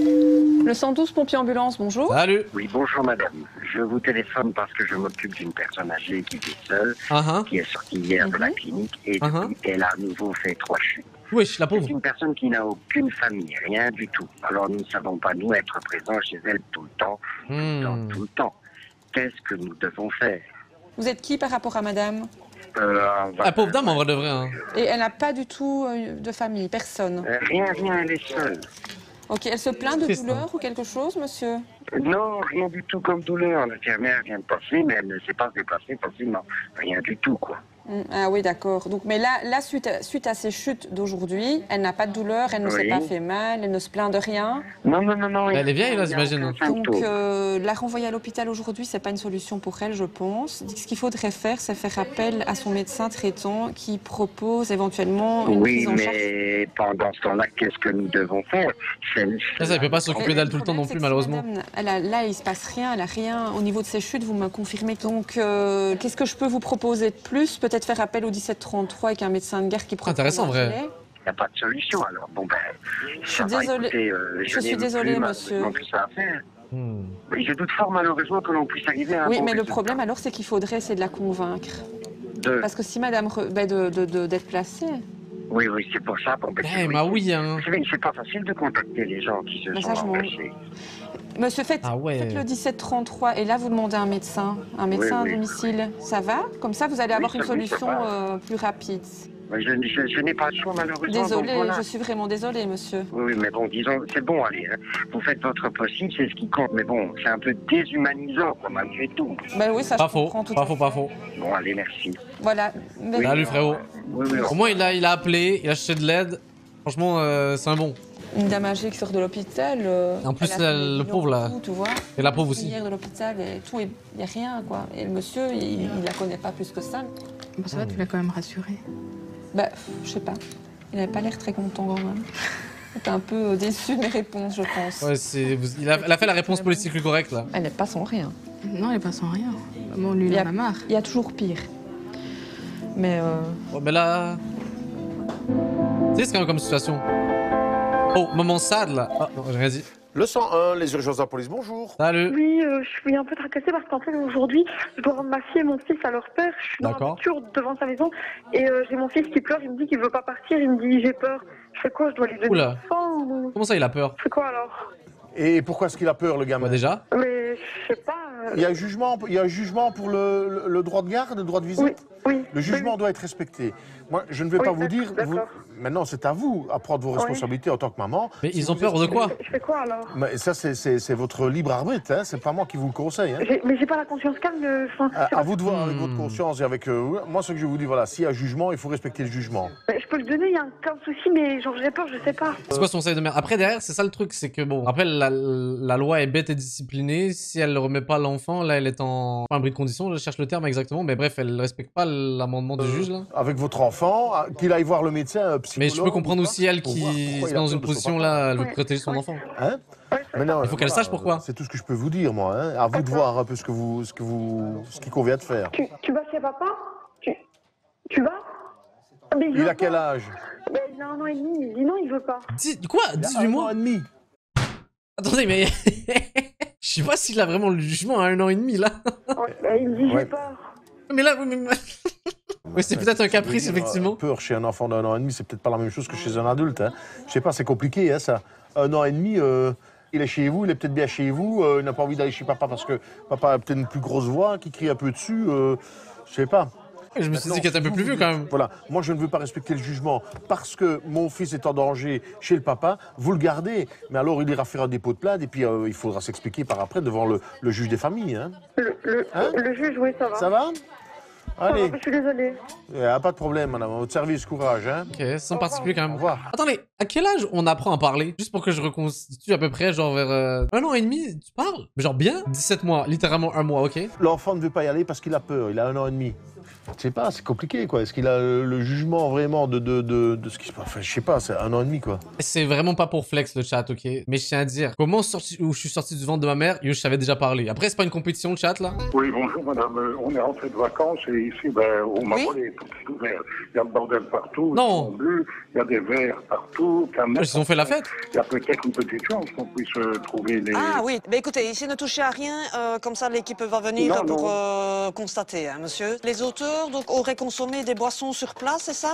Le cent douze pompier ambulance, bonjour. Salut. Oui, bonjour madame. Je vous téléphone parce que je m'occupe d'une personne âgée qui vit seule, Uh-huh. qui est sortie hier de la clinique et Uh-huh. depuis, elle a à nouveau fait trois chutes. Wesh, la pauvre. C'est une personne qui n'a aucune famille, rien du tout. Alors nous ne savons pas, nous, être présents chez elle tout le temps, tout le temps, Hmm. tout le temps. qu'est-ce que nous devons faire? Vous êtes qui par rapport à madame? euh, La pauvre dame, en vrai de vrai. Hein. Et elle n'a pas du tout euh, de famille, personne? Rien, rien, elle est seule. Ok, elle se plaint de Triste, douleur hein. ou quelque chose, monsieur? Non, rien du tout comme douleur. L'infirmière vient de passer, mais elle ne sait pas se déplacer facilement. Rien du tout, quoi. Mm, Ah oui, d'accord. Donc, mais là, là suite, à, suite à ces chutes d'aujourd'hui, elle n'a pas de douleur, elle ne s'est Oui. pas fait mal, elle ne se plaint de rien. Non, non, non, non. Elle est vieille, là, il y a j'imagine. aucun Donc, symptôme. euh, la renvoyer à l'hôpital aujourd'hui, c'est pas une solution pour elle, je pense. Ce qu'il faudrait faire, c'est faire appel à son médecin traitant qui propose éventuellement une Oui, prise en charge. mais pendant ce temps-là, qu'est-ce que nous devons faire? C'est- Ça, ça, il peut pas s'occuper Et d'elle le tout le temps problème, non c'est plus, que malheureusement. madame, elle a- là, il se passe rien, elle a rien. Au niveau de ses chutes, vous me confirmez. Donc, euh, qu'est-ce que je peux vous proposer de plus? Peut-être faire appel au dix-sept trente-trois avec un médecin de guerre qui prend. Intéressant, vrai. Il n'y a pas de solution, alors. Bon, ben, Je suis ça va, désolée. écoutez, euh, Je n'ai suis désolée, plus, monsieur. malheureusement, plus ça à faire. Hmm. Oui, je doute fort, malheureusement, que l'on puisse arriver à un Oui, bon mais le résultat. problème alors, c'est qu'il faudrait essayer de la convaincre. De- Parce que si madame. re- ben, de, de, de- d'être placée. Oui, oui, c'est pour ça. Bon, ben, Eh, bah oui, hein. Vous savez, c'est pas facile de contacter les gens qui se Mais sont ça, je m'en- engagés. Monsieur, faites, Ah ouais. faites le dix-sept trente-trois et là, vous demandez un médecin. Un médecin Oui, à oui. domicile. Ça va? Comme ça, vous allez avoir ça, une oui, ça solution va. euh, plus rapide. Mais Je, je, je n'ai pas le choix, malheureusement. Désolée, donc voilà. je suis vraiment désolée, monsieur. Oui, oui, mais bon, disons, c'est bon, allez, hein. Vous faites votre possible, c'est ce qui compte, mais bon, c'est un peu déshumanisant, quoi, malgré tout. Ben oui, ça Pas je faux, comprends tout pas à faux, fait. pas faux. Bon, allez, merci. Voilà. Mais- Salut, frérot. Oui, oui, Au moins, il a, il a appelé, il a cherché de l'aide. Franchement, euh, c'est un bon. Une dame âgée qui sort de l'hôpital. euh, En plus, elle a le- fait des le pauvre, là. tout, tu vois. Et la pauvre aussi. Hier de l'hôpital et tout, il n'y a rien, quoi. Et le monsieur, il, il la connaît pas plus que ça. Bon, ça va, tu l'as quand même rassuré. Bah, je sais pas. Il n'avait pas l'air très content quand même. Il était un peu euh, déçu de mes réponses, je pense. Ouais, c'est, vous- il, a, elle a fait la réponse politique plus correcte, là. Elle n'est pas sans rien. Non, elle est pas sans rien. Bon, lui, Il il y en a- a marre. Il y a toujours pire. Mais euh, Ouais, mais là. Tu sais, c'est quand même comme situation. Oh, moment sad, là. Ah, non, j'ai rien dit. Le cent un, les urgences de la police, bonjour. Salut. Oui, euh, je suis un peu tracassée parce qu'en fait aujourd'hui, je dois rendre ma fille et mon fils à leur père. Je suis dans la D'accord. voiture devant sa maison et euh, j'ai mon fils qui pleure. Il me dit qu'il veut pas partir. Il me dit j'ai peur. Je fais quoi? Je dois lui donner Oula. du sang ou... Comment ça, il a peur? Je fais quoi alors? Et pourquoi est-ce qu'il a peur, le gamin? Bah, déjà. Mais je sais pas. euh, Il y a un jugement, il y a un jugement pour le, le- le droit de garde, le droit de visite? Oui, oui. Le jugement doit être respecté. Moi, je ne vais Oui, pas vous d'accord, dire... vous- d'accord. Maintenant, c'est à vous à prendre vos Oui. responsabilités en tant que maman. Mais Si ils ont vous peur de estimez- quoi? Je fais quoi alors? Mais ça, c'est- c'est c'est votre libre arbitre, hein. C'est pas moi qui vous le conseille. Hein. J'ai- Mais j'ai pas la conscience calme. euh, enfin, À, c'est à pas- vous de voir avec Hmm. votre conscience et avec... euh, moi, ce que je vous dis, voilà, s'il y a jugement, il faut respecter le jugement. Mais je peux le donner. Il y a un cas de souci, mais genre j'ai peur. Je sais pas. C'est quoi son seuil de merde? Après, derrière, c'est ça le truc, c'est que bon, rappelle, la, la loi est bête et disciplinée. Si elle ne remet pas l'enfant, là, elle est en. Pas un bris de condition, je cherche le terme exactement, mais bref, elle respecte pas l'amendement du juge, là. Avec votre enfant, à- qu'il aille voir le médecin, un psychologue... Mais je peux comprendre ou pas, aussi, elle, pour qui voir pourquoi est il a dans peur une de son position, papa. là, elle veut Ouais. protéger son enfant. Hein? Mais non, Il faut qu'elle voilà, sache pourquoi. C'est tout ce que je peux vous dire, moi. Hein. À vous de voir un peu ce que vous, ce que vous, ce qui convient de faire. Tu, tu vas chez papa? Tu, tu vas? Mais Il veut a quel pas. âge? Ben, il a un an et demi. Il dit non, il veut pas. Dix- Quoi? dix-huit mois? et demi. Attendez, mais. Je sais pas s'il a vraiment le jugement à un an et demi, là. Ouais, ben, il me dit Ouais. j'ai peur. Mais là, oui, mais. Oui, c'est peut-être un caprice, Je veux dire, effectivement. euh, Peur chez un enfant d'un an et demi, c'est peut-être pas la même chose que chez un adulte. Hein. Je sais pas, c'est compliqué, hein, ça. Un an et demi, euh, il est chez vous, il est peut-être bien chez vous, euh, il n'a pas envie d'aller chez papa parce que papa a peut-être une plus grosse voix, qui crie un peu dessus. Euh, je sais pas. Je me suis Maintenant, dit qu'elle était un peu vous, plus vous vieux, dites, quand même. Voilà, moi je ne veux pas respecter le jugement parce que mon fils est en danger chez le papa, vous le gardez. Mais alors il ira faire un dépôt de plainte et puis euh, il faudra s'expliquer par après devant le, le juge des familles. Hein. Le, le, Hein le juge, oui, ça va. Ça va? Ça va, Allez, je suis désolée. euh, pas de problème, madame. À votre service, courage. Hein. Ok, sans particulier quand Au même. revoir. Attendez, à quel âge on apprend à parler? Juste pour que je reconstitue à peu près, genre vers euh, un an et demi, tu parles? Mais genre bien? dix-sept mois, littéralement un mois, ok? L'enfant ne veut pas y aller parce qu'il a peur, il a un an et demi. Je sais pas, c'est compliqué quoi. Est-ce qu'il a le, le jugement vraiment de, de, de, de ce qui se passe? Enfin, je sais pas, c'est un an et demi quoi. C'est vraiment pas pour flex le chat, ok? Mais je tiens à dire, comment sorti, où je suis sorti du ventre de ma mère, yo, je savais déjà parler. Après, c'est pas une compétition le chat là? Oui, bonjour madame. Euh, On est rentré de vacances et ici, ben, on m'a Oui volé tout est ouvert. Il y a le bordel partout, Non. ils sont bleus, il y a des verres partout. Ils ont fait la fête? Il y a peut-être une petite chance qu'on puisse euh, trouver les... Ah oui, mais écoutez, ici ne touchez à rien, euh, comme ça l'équipe va venir Non, pour non. euh, constater, hein, monsieur. Les auteurs donc auraient consommé des boissons sur place, c'est ça?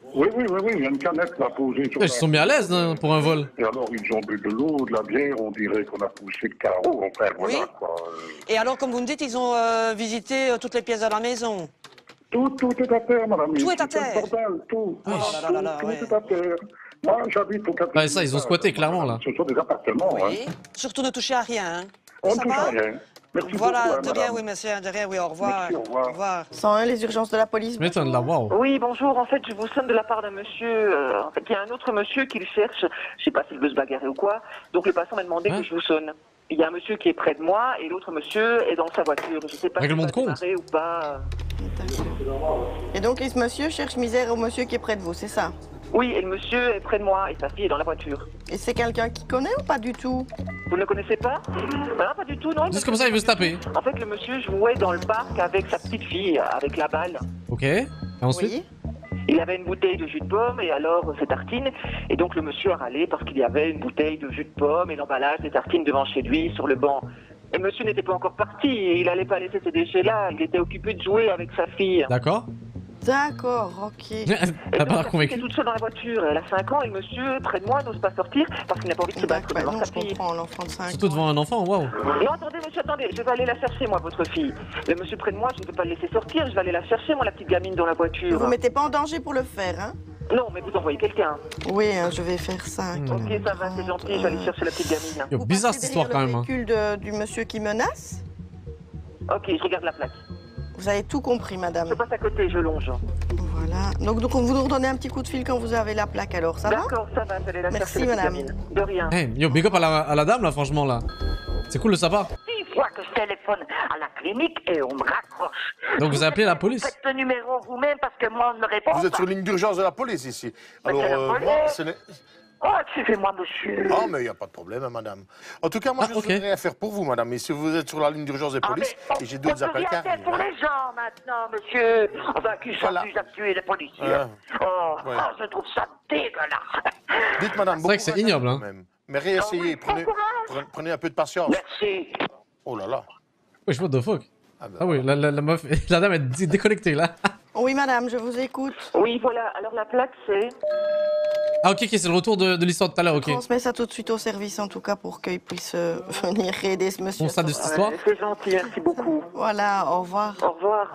Oui, oui, oui, oui, il y a une canette là posée sur Ils se sont mis à l'aise hein, pour un vol. Et alors, ils ont bu de l'eau, de la bière, on dirait qu'on a poussé le carreau, enfin, voilà, Oui. quoi. Et alors, comme vous me dites, ils ont euh, visité euh, toutes les pièces de la maison. Tout, tout est à terre, madame. Tout est à C'est terre. le bordel, tout. Oh là là là là, tout ouais. est à terre. Moi, j'habite au quatrième. Ouais, ça, ils ont squatté clairement là. Ce sont des appartements, Oui. hein. Surtout ne touchez à rien. Hein. On Ça ne touche va à rien. Merci Voilà, beaucoup, hein, de rien, madame. oui, monsieur, de rien, oui, au revoir. Merci, au revoir. Au revoir. cent un, les urgences de la police. M'étonne là, waouh. Oui, bonjour. En fait, je vous sonne de la part d'un monsieur. Euh, en fait, il y a un autre monsieur qui le cherche. Je sais pas s'il veut se bagarrer ou quoi. Donc, le patient m'a demandé Hein que je vous sonne. Il y a un monsieur qui est près de moi et l'autre monsieur est dans sa voiture. Je sais pas s'il Règlement va de compte. démarrer ou pas. Et donc, ce monsieur cherche misère au monsieur qui est près de vous, c'est ça? Oui, et le monsieur est près de moi et sa fille est dans la voiture. Et c'est quelqu'un qui connaît ou pas du tout? Vous ne le connaissez pas? Non, pas du tout, non. Juste comme ça, il veut se taper. En fait, le monsieur jouait dans le parc avec sa petite fille, avec la balle. Ok. Et ensuite Oui. Il avait une bouteille de jus de pomme et alors ses tartines. Et donc le monsieur a râlé parce qu'il y avait une bouteille de jus de pomme et l'emballage des tartines devant chez lui sur le banc. Et monsieur n'était pas encore parti et il n'allait pas laisser ces déchets là. Il était occupé de jouer avec sa fille. D'accord. D'accord, ok. T'as pas l'air Elle est convaincu. toute seule dans la voiture. Elle a cinq ans et le monsieur, près de moi, n'ose pas sortir parce qu'il n'a pas envie de se battre Bah devant non, sa je fille. comprends, l'enfant de cinq Surtout ans. devant un enfant, waouh. Non, attendez, monsieur, attendez. Je vais aller la chercher, moi, votre fille. Le monsieur près de moi, je ne vais pas le laisser sortir. Je vais aller la chercher, moi, la petite gamine dans la voiture. Vous mettez pas en danger pour le faire, hein? Non, mais vous envoyez quelqu'un. Oui, hein, je vais faire ça. Hmm. Ok, ça va, c'est gentil. Je vais aller chercher la petite gamine. Yo, bizarre cette histoire quand même. Le hein. véhicule de- du monsieur qui menace? Ok, je regarde la plaque. Vous avez tout compris, madame. Je passe à côté, je longe. Voilà. Donc, donc, vous nous redonnez un petit coup de fil quand vous avez la plaque, alors, ça va? D'accord, ça va, je vais aller la Merci, chercher, la petite madame. gamine. De rien. Hey, yo, big up à la, à la dame là, franchement là. C'est cool de sa part. Six fois que je téléphone à la clinique et on me raccroche. Donc vous avez appelé la police? Faites le numéro vous-même parce que moi on ne me répond Vous êtes pas. sur ligne d'urgence de la police ici. Mais Alors, c'est la euh, police. moi, ce n'est. Oh, excusez-moi, monsieur. Ah, mais il n'y a pas de problème, hein, madame. En tout cas, moi, Ah, je ne ok. saurais rien faire pour vous, madame. Et si vous êtes sur la ligne d'urgence des Ah, polices, mais on- et j'ai on d'autres peut appels rien qui faire arrivent. pour les gens maintenant, monsieur. Enfin, qui sont Voilà. plus habitués, les policiers. Ouais. Oh, Ouais. oh, je trouve ça dégueulasse. Dites, madame, C'est vrai que c'est ignoble, hein. même. Mais réessayez, prenez, prenez, prenez un peu de patience. Merci. Oh là là. Wesh, what the fuck? Ah, bah, Ah oui, la, la, la meuf, la dame est dé- déconnectée là. Oui, madame, je vous écoute. Oui, voilà. Alors la plaque, c'est... Ah ok, ok, c'est le retour de, de l'histoire de tout à l'heure, ok. Je transmets ça tout de suite au service, en tout cas, pour qu'ils puissent euh, venir aider ce monsieur. Constat de cette histoire. Ouais, c'est gentil, merci beaucoup. Voilà, au revoir. Au revoir.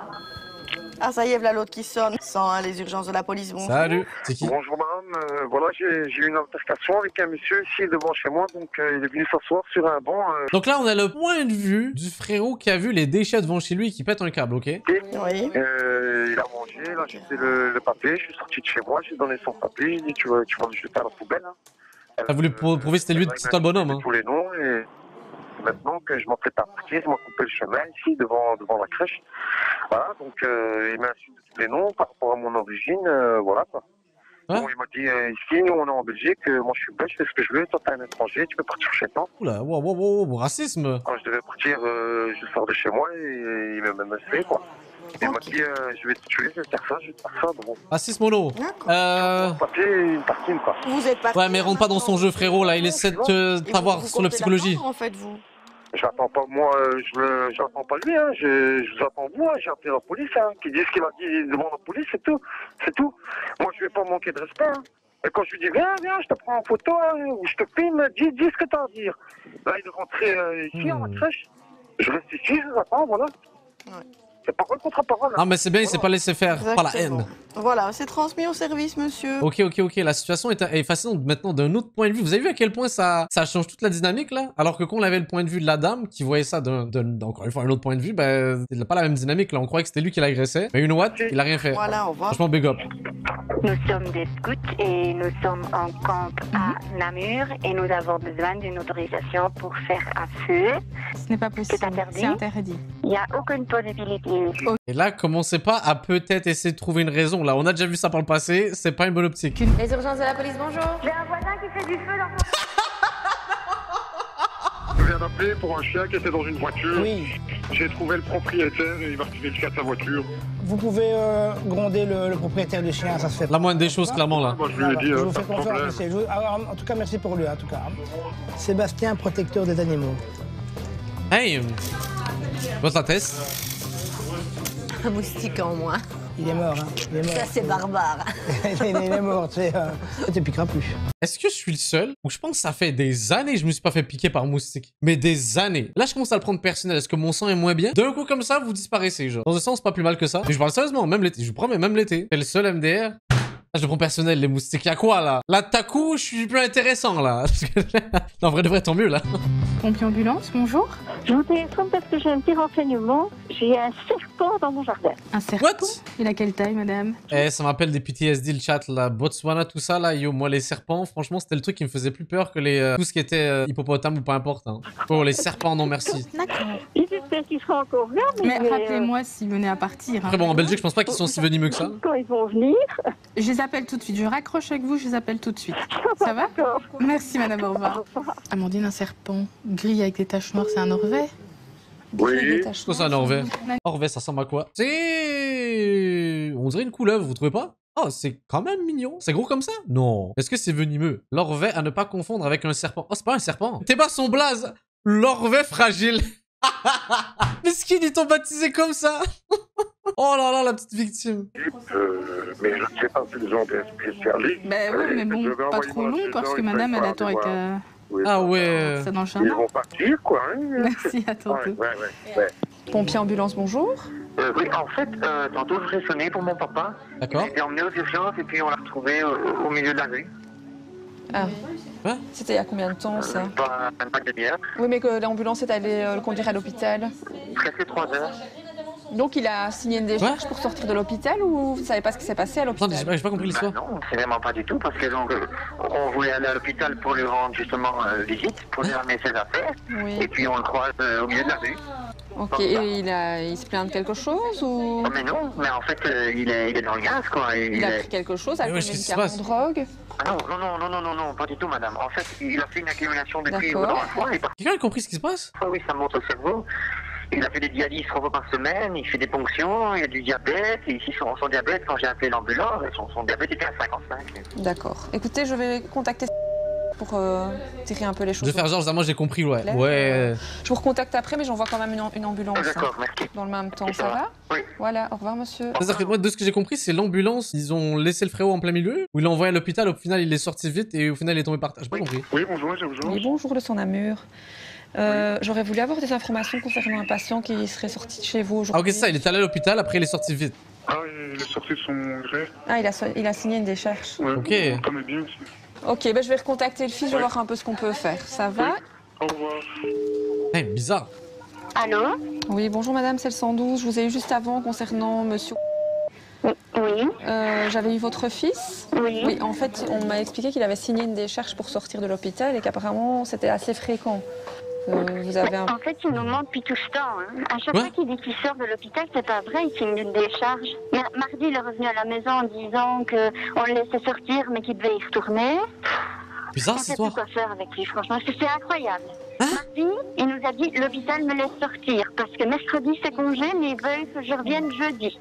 Ah, ça y est, voilà l'autre qui sonne. cent un, les urgences de la police, bonjour. Salut, c'est qui? Bonjour madame, Euh, voilà j'ai j'ai eu une altercation avec un monsieur ici devant chez moi, donc euh, il est venu s'asseoir sur un banc. euh, Donc là, on a le point de vue du frérot qui a vu les déchets devant chez lui et qui pète un câble, ok? Oui. euh, il a mangé, là j'ai fait le, le papier, je suis sorti de chez moi, j'ai donné son papier, j'ai dit tu vas, tu vas le jeter à la poubelle. Hein. T'as voulu prou- prouver que c'était lui, c'est toi le bonhomme, hein? Tous les noms et maintenant que je m'apprête à partir, il m'a coupé le chemin ici devant, devant la crèche. Voilà, donc euh, il m'a insulté tous les noms par rapport à mon origine, euh, voilà quoi. Bon, il m'a dit euh, ici, nous on est en Belgique, euh, moi je suis belge, je fais ce que je veux, toi t'es un étranger, tu peux partir chez toi. Oula, wow, wow, wow, wow, racisme. Quand je devais partir, euh, je sors de chez moi et, et il m'a menacé quoi. Il m'a dit euh, je vais te tuer, je vais te faire ça, je vais te faire ça, bon. Racisme mono. Euh... Papier, une tartine quoi. Vous êtes parti. Ouais, mais rentre pas dans son jeu, frérot, là, il essaie de te- t'avoir sur la psychologie. En fait, vous. J'attends pas, moi, euh, je le- j'attends pas lui, hein, je, je vous attends vous, hein, j'ai appelé la police, hein, qui dit ce qu'il a dit devant la police, c'est tout, c'est tout. Moi, je vais pas manquer de respect, hein. Et quand je lui dis, viens, viens, je te prends en photo, hein, ou je te filme, dis, dis ce que t'as à dire. Là, il est rentré euh, ici, Hmm. en crèche, je reste ici, je vous attends, voilà. C'est parole contre parole. Ah, mais c'est bien, il s'est pas laissé faire par la Exactement. haine. Voilà, c'est transmis au service, monsieur. Ok, ok, ok, la situation est, est fascinante maintenant d'un autre point de vue. Vous avez vu à quel point ça, ça change toute la dynamique là? Alors que quand on avait le point de vue de la dame qui voyait ça d'un, d'un- encore une fois, un autre point de vue, ben, c'est pas la même dynamique là. On croyait que c'était lui qui l'agressait. Mais une what, il a rien fait. Voilà, au revoir. Franchement, big up. Nous sommes des scouts et nous sommes en camp à Namur et nous avons besoin d'une autorisation pour faire un feu. Ce n'est pas possible. C'est interdit. C'est interdit. Il n'y a aucune possibilité. Et là, commencez pas à peut-être essayer de trouver une raison. Là, on a déjà vu ça par le passé, c'est pas une bonne optique. Les urgences de la police, bonjour. J'ai un voisin qui fait du feu dans Je viens d'appeler pour un chien qui était dans une voiture. Oui. J'ai trouvé le propriétaire et il va retirer le chien de sa voiture. Vous pouvez euh, gronder le, le propriétaire du chien, ça se fait. La moindre des choses, clairement là. Moi, je lui ai dit, Je euh, vous pas fais de confiance, problème. monsieur. Je vous- alors, en tout cas, merci pour lui, en tout cas. Sébastien, protecteur des animaux. Hey! Votre test? Un moustique en moins. Il est mort, hein. Il est mort. Ça, c'est barbare. il, est, il est mort, tu sais. Euh... Ça te piquera plus. Est-ce que je suis le seul? Ou je pense que ça fait des années que je me suis pas fait piquer par moustique. Mais des années. Là, je commence à le prendre personnel. Est-ce que mon sang est moins bien? D'un coup comme ça, vous disparaissez, genre. Dans un sens, pas plus mal que ça. Mais je parle sérieusement, même l'été. Je vous promets, même l'été. C'est le seul M D R. Ah, je le prends personnel, les moustiques. Y'a quoi, là? Là, d'un coup, je suis plus intéressant, là. Non, en vrai de vrai, tant mieux, là. Pompier ambulance, bonjour. Je vous téléphone parce que j'ai un petit renseignement. J'ai un serpent dans mon jardin. Un serpent? What? Il a quelle taille, madame? Eh, ça m'appelle des P T S D, le chat, là. Botswana, tout ça, là. Yo, moi, les serpents, franchement, c'était le truc qui me faisait plus peur que les euh, tout ce qui était euh, hippopotame ou pas importe. Hein. Oh, les serpents, non, merci. D'accord. J'espère qu'ils seront encore là. Mais, Mais, rappelez-moi s'ils venaient à partir. Après, bon, en Belgique, je pense pas qu'ils sont si venimeux que ça. Quand ils vont venir. Je les appelle tout de suite. Je raccroche avec vous, je les appelle tout de suite. Ça va? Merci, madame, au revoir. Amandine, un serpent gris avec des taches noires, c'est un Orvet? Oui. C'est quoi ça, un Orvet? Orvet, ça ressemble à quoi? C'est... On dirait une couleuvre, vous trouvez pas? Oh, c'est quand même mignon. C'est gros comme ça? Non. Est-ce que c'est venimeux? L'Orvet à ne pas confondre avec un serpent. Oh, c'est pas un serpent. T'es pas son blaze. L'Orvet fragile. Mais ce qu'ils t'ont baptisé comme ça? Oh là là, la petite victime. Euh, mais je ne sais pas s'ils ont des spécialistes. Ben oui, mais bon, pas trop long parce que madame, elle attend avec... Euh... Oui, ah ouais. Ça dans le jardin. Ils vont partir, quoi. Hein. Merci, à tantôt. Ouais, ouais, ouais, ouais. Pompier ambulance, bonjour. Euh, oui, en fait, euh, tantôt je vous ai sonné pour mon papa. D'accord. Il était emmené aux urgences et puis on l'a retrouvé au, au milieu de la rue. Ah. Quoi? C'était il y a combien de temps, ça? Pas, pas de demi-heure. Oui, mais que l'ambulance est allée euh, le conduire à l'hôpital. Presque trois heures. Donc il a signé une décharge pour sortir de l'hôpital ou vous ne savez pas ce qui s'est passé à l'hôpital? J'ai pas, pas compris l'histoire. Bah non, c'est vraiment pas du tout parce que donc, euh, on voulait aller à l'hôpital pour lui rendre justement euh, visite, pour lui ramener ses affaires. Oui. Et puis on le croise euh, au milieu de la rue. Ok, et il, a, il se plaint de quelque chose ou... Oh, mais non, mais en fait euh, il, est, il est dans le gaz quoi. Et Il, il a est... pris quelque chose, alcool, ouais, médicaments, drogue? Ah non, non, non, non, non, non, non, pas du tout madame. En fait, il a fait une accumulation de cuivre dans D'accord. le foie et par... Quelqu'un a compris ce qui se passe? Ah oui, ça monte au cerveau. Il a fait des dialyses trois fois par semaine, il fait des ponctions, il a du diabète, et ici son, son diabète, quand j'ai appelé l'ambulance, son, son diabète était à cinquante-cinq. D'accord. Écoutez, je vais contacter pour euh, tirer un peu les choses. De faire genre, moi j'ai compris, ouais. Claire. Ouais. Je vous recontacte après, mais j'envoie quand même une, une ambulance. Ah, d'accord, hein, merci. dans le même temps, Et ça ça va, va Oui. Voilà, au revoir monsieur. C'est-à-dire que moi, de ce que j'ai compris, c'est l'ambulance, ils ont laissé le frérot en plein milieu, ou ils l'ont envoyé à l'hôpital, au final il est sorti vite, et au final il est tombé par terre. J'ai pas compris. Oui, bonjour, bonjour. Oui, bonjour de son Namur. Euh, J'aurais voulu avoir des informations concernant un patient qui serait sorti de chez vous Ah aujourd'hui. ok, c'est ça, il est allé à l'hôpital, après il est sorti vite. Ah, il est sorti de son gré. Ah, il a, so- il a signé une décharge. Ouais, Ok. On connaît bien aussi. Ok, ben je vais recontacter le fils, je vais voir un peu ce qu'on peut faire. Ça va? Au revoir. Eh, bizarre. Allô? Oui, bonjour madame, c'est le cent douze. Je vous ai eu juste avant concernant monsieur. Oui. Euh, J'avais eu votre fils. Oui. Oui, en fait, on m'a expliqué qu'il avait signé une décharge pour sortir de l'hôpital et qu'apparemment c'était assez fréquent. Euh, vous avez un... En fait, il nous ment depuis tout ce temps. Hein. À chaque Ouais. fois qu'il dit qu'il sort de l'hôpital, c'est pas vrai, il signe une décharge. Mais mardi, il est revenu à la maison en disant qu'on le laissait sortir, mais qu'il devait y retourner. Bizarre On cette sait plus histoire. quoi faire avec lui, franchement, parce que c'est incroyable. Mardi, il nous a dit l'hôpital me laisse sortir, parce que mercredi c'est congé, mais ils veulent que je revienne jeudi.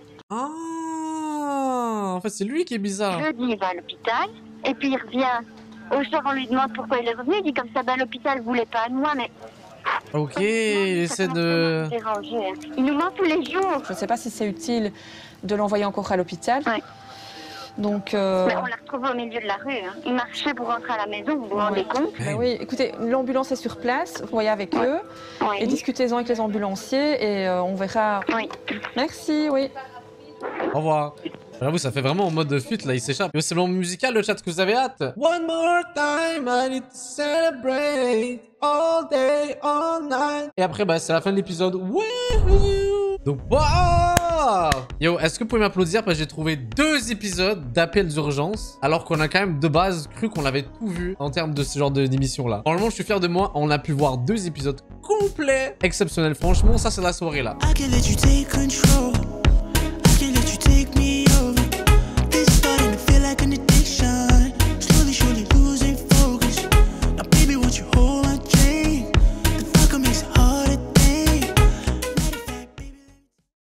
Ah, en fait c'est lui qui est bizarre. Jeudi, il va à l'hôpital, et puis il revient. Au soir, on lui demande pourquoi il est revenu, il dit comme ça, ben l'hôpital voulait pas de moi, mais... Ok, il essaie de... Déranger, hein. Il nous ment tous les jours. Je ne sais pas si c'est utile de l'envoyer encore à l'hôpital. Ouais. Donc... Euh... Mais on l'a retrouvé au milieu de la rue. Hein. Il marchait pour rentrer à la maison, vous vous rendez compte? Ben oui, écoutez, l'ambulance est sur place, vous voyez avec eux, Oui. et discutez-en avec les ambulanciers et euh, on verra. Oui. Merci, oui. Au revoir. J'avoue, ça fait vraiment en mode de fuite, là, il s'échappe. Yo, c'est le moment musical, le chat, que vous avez hâte. One more time, I need to celebrate all day, all night. Et après, bah, c'est la fin de l'épisode. Wouhou! Donc, wow! Yo, est-ce que vous pouvez m'applaudir parce que j'ai trouvé deux épisodes d'appel d'urgence, alors qu'on a quand même de base cru qu'on avait tout vu en termes de ce genre de- d'émission-là. Normalement, je suis fier de moi, on a pu voir deux épisodes complets, exceptionnels. Franchement, ça, c'est la soirée, là. I can let you take control.